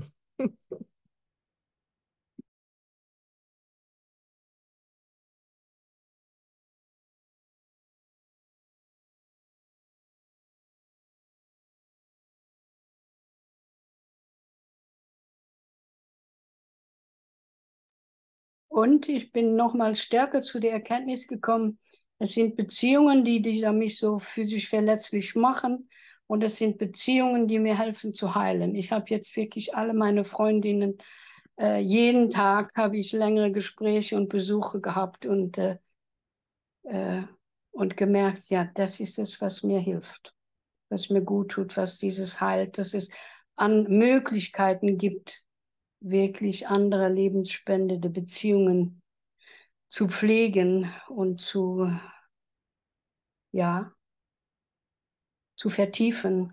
Und ich bin nochmal stärker zu der Erkenntnis gekommen, es sind Beziehungen, die, die mich so physisch verletzlich machen. Und es sind Beziehungen, die mir helfen zu heilen. Ich habe jetzt wirklich alle meine Freundinnen, äh, jeden Tag habe ich längere Gespräche und Besuche gehabt und, äh, äh, und gemerkt, ja, das ist es, was mir hilft, was mir gut tut, was dieses heilt, dass es an Möglichkeiten gibt, wirklich andere lebensspendende Beziehungen zu pflegen und zu, ja, zu vertiefen.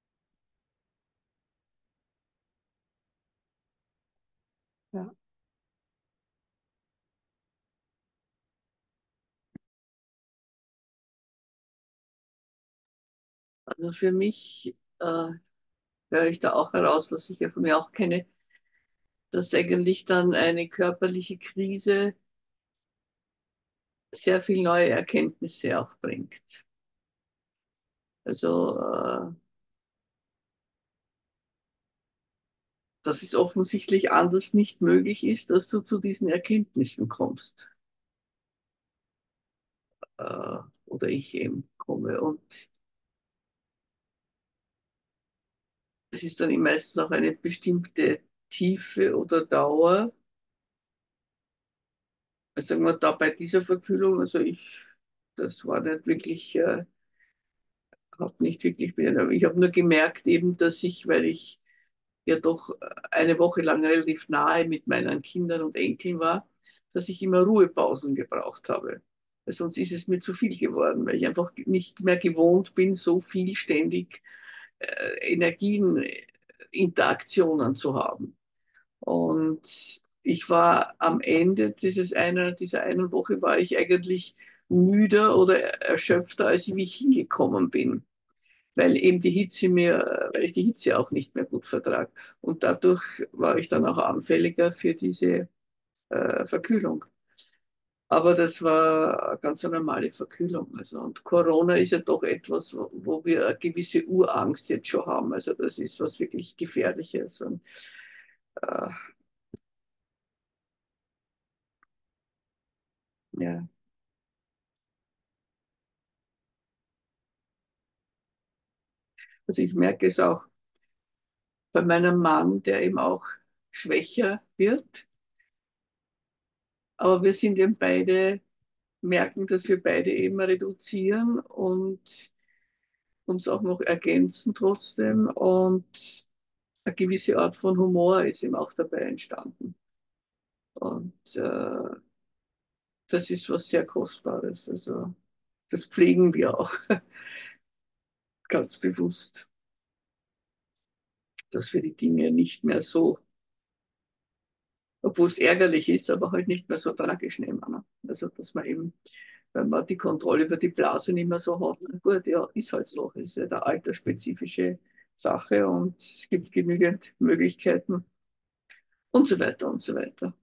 Ja. Also für mich äh, höre ich da auch heraus, was ich ja von mir auch kenne, dass eigentlich dann eine körperliche Krise sehr viel neue Erkenntnisse auch bringt. Also, äh, dass es offensichtlich anders nicht möglich ist, dass du zu diesen Erkenntnissen kommst. Äh, oder ich eben komme. Und es ist dann meistens auch eine bestimmte Tiefe oder Dauer. Also sagen wir da bei dieser Verkühlung, also ich, das war nicht wirklich, äh, habe nicht wirklich, ich habe nur gemerkt eben, dass ich, weil ich ja doch eine Woche lang relativ nahe mit meinen Kindern und Enkeln war, dass ich immer Ruhepausen gebraucht habe. Weil sonst ist es mir zu viel geworden, weil ich einfach nicht mehr gewohnt bin, so viel ständig äh, Energieninteraktionen zu haben. Und ich war am Ende dieses einer, dieser einen Woche war ich eigentlich müder oder erschöpfter, als wie ich hingekommen bin, weil eben die Hitze mir, weil ich die Hitze auch nicht mehr gut vertrage. Und dadurch war ich dann auch anfälliger für diese äh, Verkühlung. Aber das war eine ganz normale Verkühlung. Also, und Corona ist ja doch etwas, wo, wo wir eine gewisse Urangst jetzt schon haben. Also das ist was wirklich Gefährliches. Und, äh, ja. Also ich merke es auch bei meinem Mann, der eben auch schwächer wird. Aber wir sind eben beide, merken, dass wir beide eben reduzieren und uns auch noch ergänzen trotzdem. Und eine gewisse Art von Humor ist eben auch dabei entstanden. Und äh, das ist was sehr Kostbares. Also das pflegen wir auch ganz bewusst, dass wir die Dinge nicht mehr so, obwohl es ärgerlich ist, aber halt nicht mehr so tragisch nehmen. Ne? Also dass man eben, wenn man die Kontrolle über die Blase nicht mehr so hat, na gut, ja, ist halt so. Das ist ja eine altersspezifische Sache und es gibt genügend Möglichkeiten und so weiter und so weiter.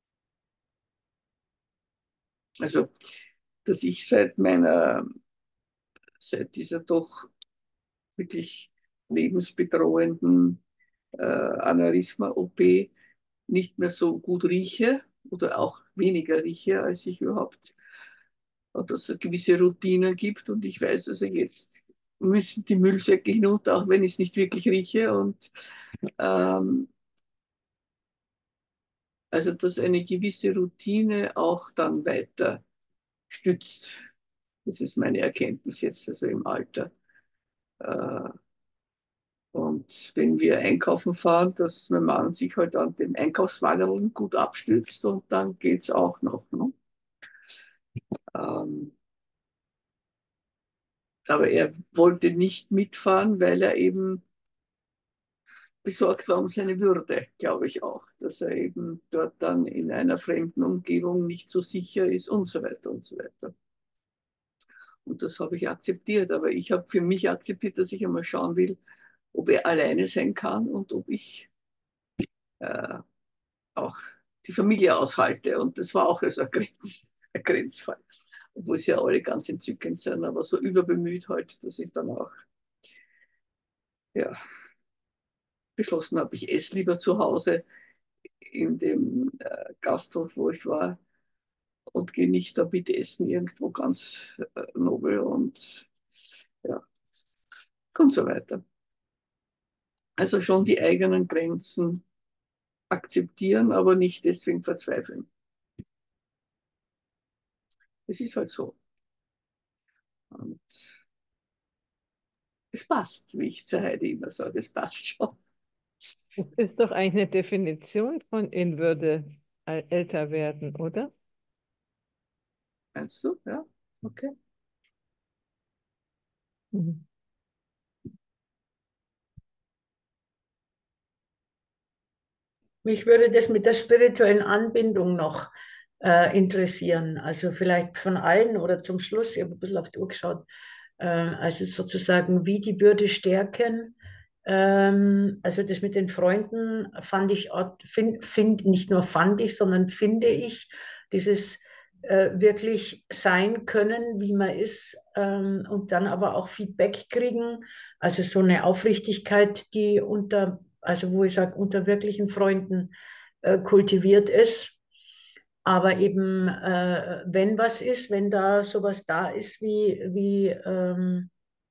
Also, dass ich seit meiner, seit dieser doch wirklich lebensbedrohenden äh, Aneurysma-O P nicht mehr so gut rieche oder auch weniger rieche, als ich überhaupt, und dass es gewisse Routinen gibt und ich weiß, also jetzt müssen die Müllsäcke hinunter, auch wenn ich es nicht wirklich rieche und ähm, also dass eine gewisse Routine auch dann weiter stützt. Das ist meine Erkenntnis jetzt, also im Alter. Äh, Und wenn wir einkaufen fahren, dass mein Mann sich halt an dem Einkaufswagen gut abstützt und dann geht es auch noch. Ne? Ähm, aber er wollte nicht mitfahren, weil er eben besorgt war um seine Würde, glaube ich auch. Dass er eben dort dann in einer fremden Umgebung nicht so sicher ist und so weiter und so weiter. Und das habe ich akzeptiert. Aber ich habe für mich akzeptiert, dass ich einmal schauen will, ob er alleine sein kann und ob ich äh, auch die Familie aushalte. Und das war auch also ein, Grenz, ein Grenzfall. Obwohl sie ja alle ganz entzückend sind, aber so überbemüht halt, dass ich dann auch ja, beschlossen habe, ich esse lieber zu Hause in dem äh, Gasthof, wo ich war, und gehe nicht da mit essen irgendwo ganz äh, nobel und ja, und so weiter. Also schon die eigenen Grenzen akzeptieren, aber nicht deswegen verzweifeln. Es ist halt so. Und es passt, wie ich zur Heidi immer sage, es passt schon. Das ist doch eigentlich eine Definition von in Würde al- älter werden, oder? Meinst du? Ja, okay. Mhm. Mich würde das mit der spirituellen Anbindung noch äh, interessieren. Also vielleicht von allen oder zum Schluss, ich habe ein bisschen auf die Uhr geschaut, äh, also sozusagen wie die Bürde stärken. Ähm, also das mit den Freunden fand ich, find, find, nicht nur fand ich, sondern finde ich, dieses äh, wirklich sein können, wie man ist, ähm, und dann aber auch Feedback kriegen. Also so eine Aufrichtigkeit, die unter, also wo ich sage, unter wirklichen Freunden äh, kultiviert ist. Aber eben, äh, wenn was ist, wenn da sowas da ist wie, wie ähm,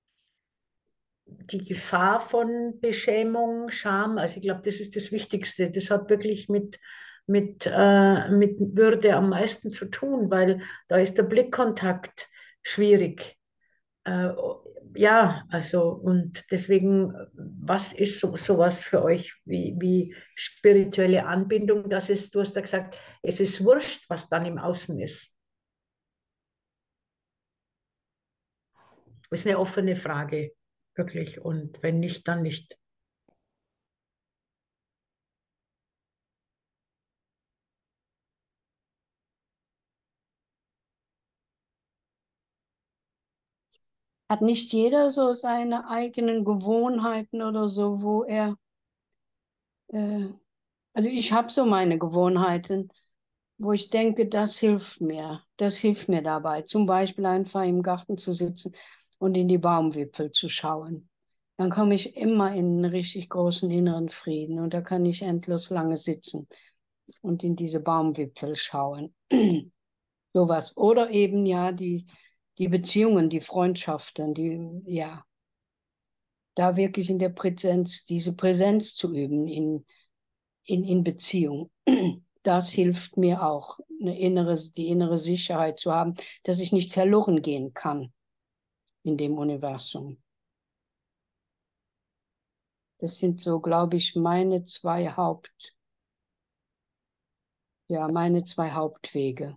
die Gefahr von Beschämung, Scham, also ich glaube, das ist das Wichtigste. Das hat wirklich mit, mit, äh, mit Würde am meisten zu tun, weil da ist der Blickkontakt schwierig. Äh, ja, also und deswegen, was ist so, sowas für euch wie, wie spirituelle Anbindung? Das ist, du hast ja gesagt, es ist wurscht, was dann im Außen ist. Das ist eine offene Frage, wirklich. Und wenn nicht, dann nicht. Hat nicht jeder so seine eigenen Gewohnheiten oder so, wo er, äh, also ich habe so meine Gewohnheiten, wo ich denke, das hilft mir, das hilft mir dabei. Zum Beispiel einfach im Garten zu sitzen und in die Baumwipfel zu schauen. Dann komme ich immer in einen richtig großen inneren Frieden und da kann ich endlos lange sitzen und in diese Baumwipfel schauen. Sowas. Oder eben ja die, die Beziehungen, die Freundschaften, die, ja, da wirklich in der Präsenz, diese Präsenz zu üben in, in, in Beziehung. Das hilft mir auch, eine innere, die innere Sicherheit zu haben, dass ich nicht verloren gehen kann in dem Universum. Das sind so, glaube ich, meine zwei Haupt, ja, meine zwei Hauptwege.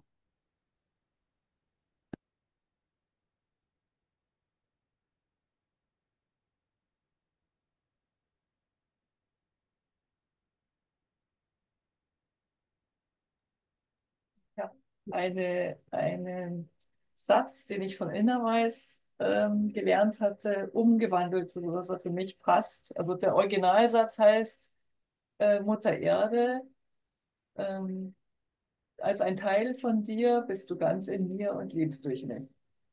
Ja, eine, einen Satz, den ich von Innerweis ähm, gelernt hatte, umgewandelt, sodass er für mich passt. Also der Originalsatz heißt, äh, Mutter Erde, ähm, als ein Teil von dir bist du ganz in mir und lebst durch mich.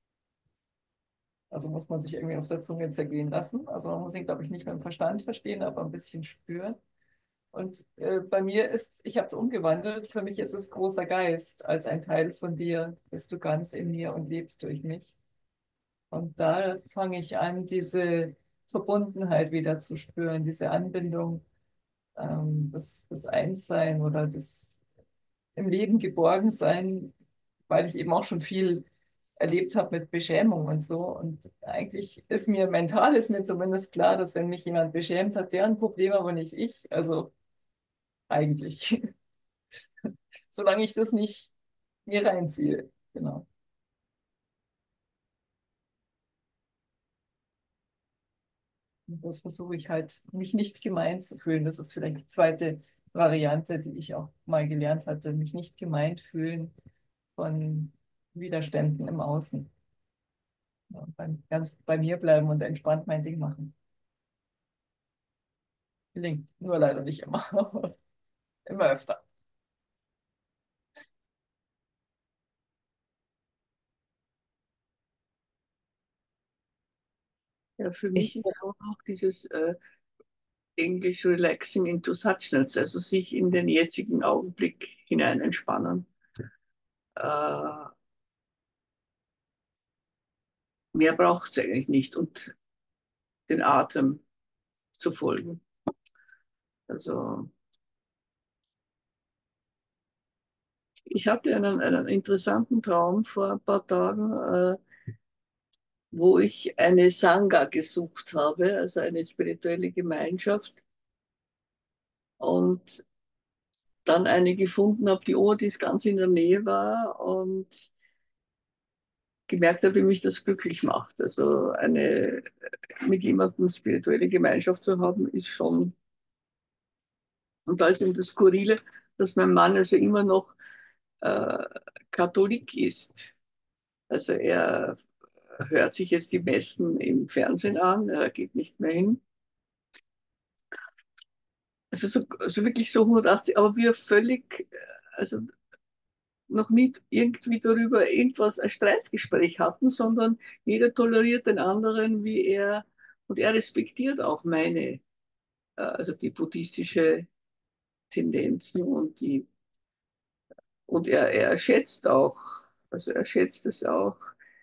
Also muss man sich irgendwie auf der Zunge zergehen lassen. Also man muss ihn, glaube ich, nicht mit dem Verstand verstehen, aber ein bisschen spüren. Und äh, bei mir ist, ich habe es umgewandelt, für mich ist es großer Geist. Als ein Teil von dir bist du ganz in mir und lebst durch mich. Und da fange ich an, diese Verbundenheit wieder zu spüren, diese Anbindung, ähm, das, das Einssein oder das im Leben geborgen sein, weil ich eben auch schon viel erlebt habe mit Beschämung und so. Und eigentlich ist mir mental, ist mir zumindest klar, dass wenn mich jemand beschämt hat, deren Problem, aber nicht ich. Also eigentlich, solange ich das nicht mir reinziehe. Genau. Und das versuche ich halt, mich nicht gemeint zu fühlen. Das ist vielleicht die zweite Variante, die ich auch mal gelernt hatte, mich nicht gemeint fühlen von Widerständen im Außen. Ja, beim, ganz bei mir bleiben und entspannt mein Ding machen. Gelingt nur leider nicht immer. Immer öfter. Ja, für mich Ich, ist auch noch dieses äh, Englisch Relaxing into Suchness, also sich in den jetzigen Augenblick hinein entspannen. Äh, mehr braucht es eigentlich nicht und den Atem zu folgen. Also ich hatte einen, einen interessanten Traum vor ein paar Tagen, äh, wo ich eine Sangha gesucht habe, also eine spirituelle Gemeinschaft, und dann eine gefunden habe, die Odis ganz in der Nähe war und gemerkt habe, wie mich das glücklich macht. Also eine mit jemandem spirituelle Gemeinschaft zu haben, ist schon, und da ist eben das Skurrile, dass mein Mann also immer noch äh, Katholik ist. Also er hört sich jetzt die Messen im Fernsehen an, er geht nicht mehr hin. Also, so, also wirklich so hundertachtzig, aber wir völlig, also noch nie irgendwie darüber irgendwas, ein Streitgespräch hatten, sondern jeder toleriert den anderen, wie er, und er respektiert auch meine, äh, also die buddhistische Tendenzen und die, und er, er schätzt auch, also er schätzt es auch,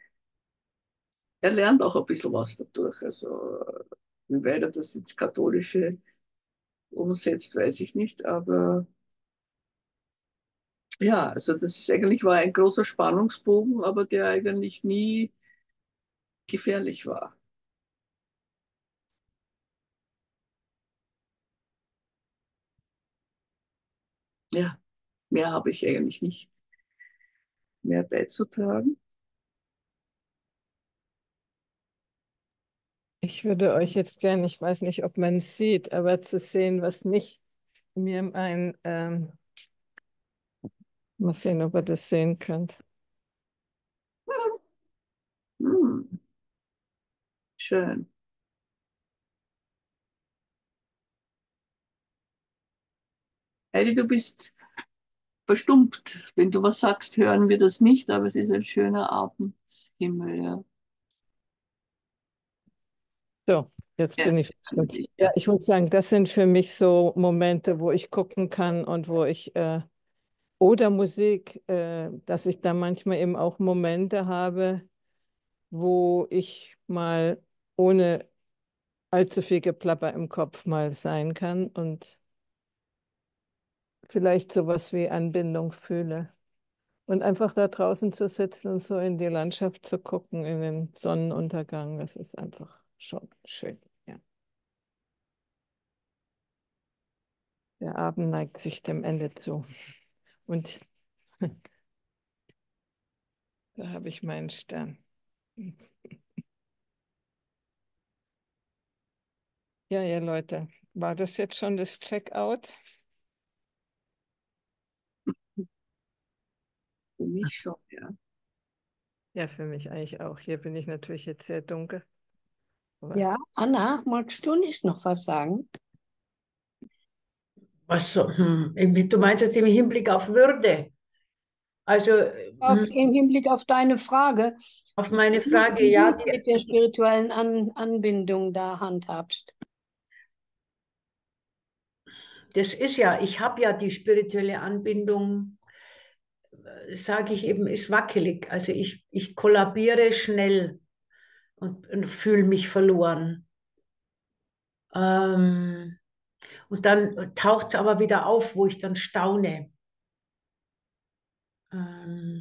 er lernt auch ein bisschen was dadurch. Also, wie weit er das ins Katholische umsetzt, weiß ich nicht, aber ja, also das ist eigentlich war ein großer Spannungsbogen, aber der eigentlich nie gefährlich war. Ja, mehr habe ich eigentlich nicht mehr beizutragen. Ich würde euch jetzt gerne, ich weiß nicht, ob man es sieht, aber zu sehen, was nicht mir mein, ähm, mal sehen, ob ihr das sehen könnt. Hm, schön. Heidi, du bist verstummt. Wenn du was sagst, hören wir das nicht, aber es ist ein schöner Abendhimmel, ja. So, jetzt Ja, bin ich kann verstimmt. ich, Ja, ja. ich würde sagen, das sind für mich so Momente, wo ich gucken kann und wo ich, äh, oder Musik, äh, dass ich da manchmal eben auch Momente habe, wo ich mal ohne allzu viel Geplapper im Kopf mal sein kann und vielleicht sowas wie Anbindung fühle. Und einfach da draußen zu sitzen und so in die Landschaft zu gucken, in den Sonnenuntergang, das ist einfach schon schön. Ja. Der Abend neigt sich dem Ende zu. Und da habe ich meinen Stern. Ja, ihr Leute, war das jetzt schon das Checkout? Für mich schon, ja. Ja, für mich eigentlich auch. Hier bin ich natürlich jetzt sehr dunkel. Aber Ja, Anna, magst du nicht noch was sagen? Was so, hm, du meinst jetzt im Hinblick auf Würde? Also Auf, hm, im Hinblick auf deine Frage, auf meine wie, Frage, wie ja, du es die, mit der spirituellen An Anbindung da handhabst. das ist ja, ich habe ja die spirituelle Anbindung, sage ich eben, ist wackelig. Also ich, ich kollabiere schnell und, und fühle mich verloren. Ähm, und dann taucht es aber wieder auf, wo ich dann staune. Ähm,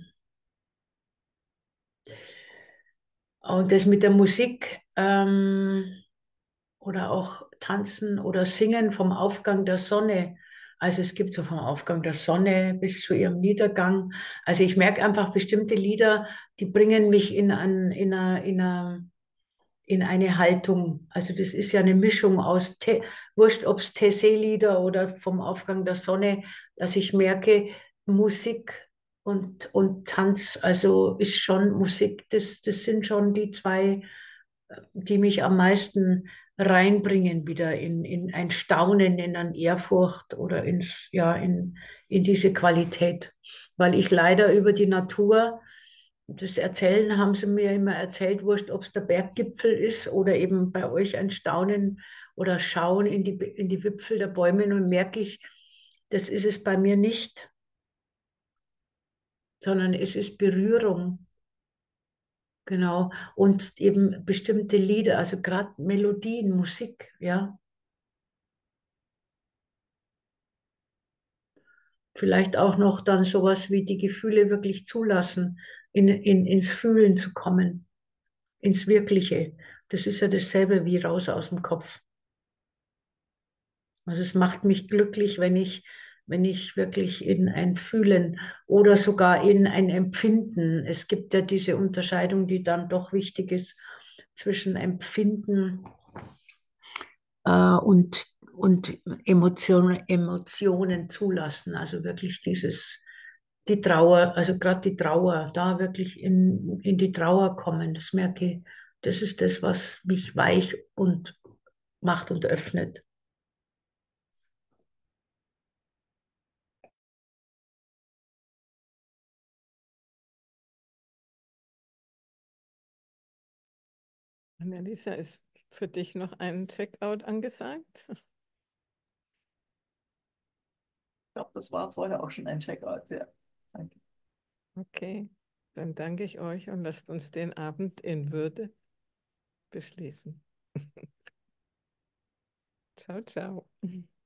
und das mit der Musik ähm, oder auch Tanzen oder Singen vom Aufgang der Sonne. Also es gibt so vom Aufgang der Sonne bis zu ihrem Niedergang. Also ich merke einfach bestimmte Lieder, die bringen mich in, ein, in, eine, in, eine, in eine Haltung. Also das ist ja eine Mischung aus, Te wurscht ob es Tessé-Lieder oder vom Aufgang der Sonne, dass ich merke, Musik und, und Tanz, also ist schon Musik, das, das sind schon die zwei, die mich am meisten reinbringen wieder in, in ein Staunen, in eine Ehrfurcht oder ins, ja, in, in diese Qualität. Weil ich leider über die Natur, das Erzählen haben sie mir immer erzählt, wurscht, ob es der Berggipfel ist oder eben bei euch ein Staunen oder Schauen in die, in die Wipfel der Bäume, und merke ich, das ist es bei mir nicht, sondern es ist Berührung. Genau. Und eben bestimmte Lieder, also gerade Melodien, Musik, ja. Vielleicht auch noch dann sowas wie die Gefühle wirklich zulassen, in, in, ins Fühlen zu kommen, ins Wirkliche. Das ist ja dasselbe wie raus aus dem Kopf. Also es macht mich glücklich, wenn ich, wenn ich wirklich in ein Fühlen oder sogar in ein Empfinden. Es gibt ja diese Unterscheidung, die dann doch wichtig ist zwischen Empfinden äh, und, und Emotionen, Emotionen zulassen. Also wirklich dieses, die Trauer, also gerade die Trauer, da wirklich in, in die Trauer kommen. Das merke ich, das ist das, was mich weich und macht und öffnet. Annalisa, ist für dich noch ein Checkout angesagt? Ich glaube, das war vorher auch schon ein Checkout. Ja, danke. Okay, dann danke ich euch und lasst uns den Abend in Würde beschließen. Ciao, ciao.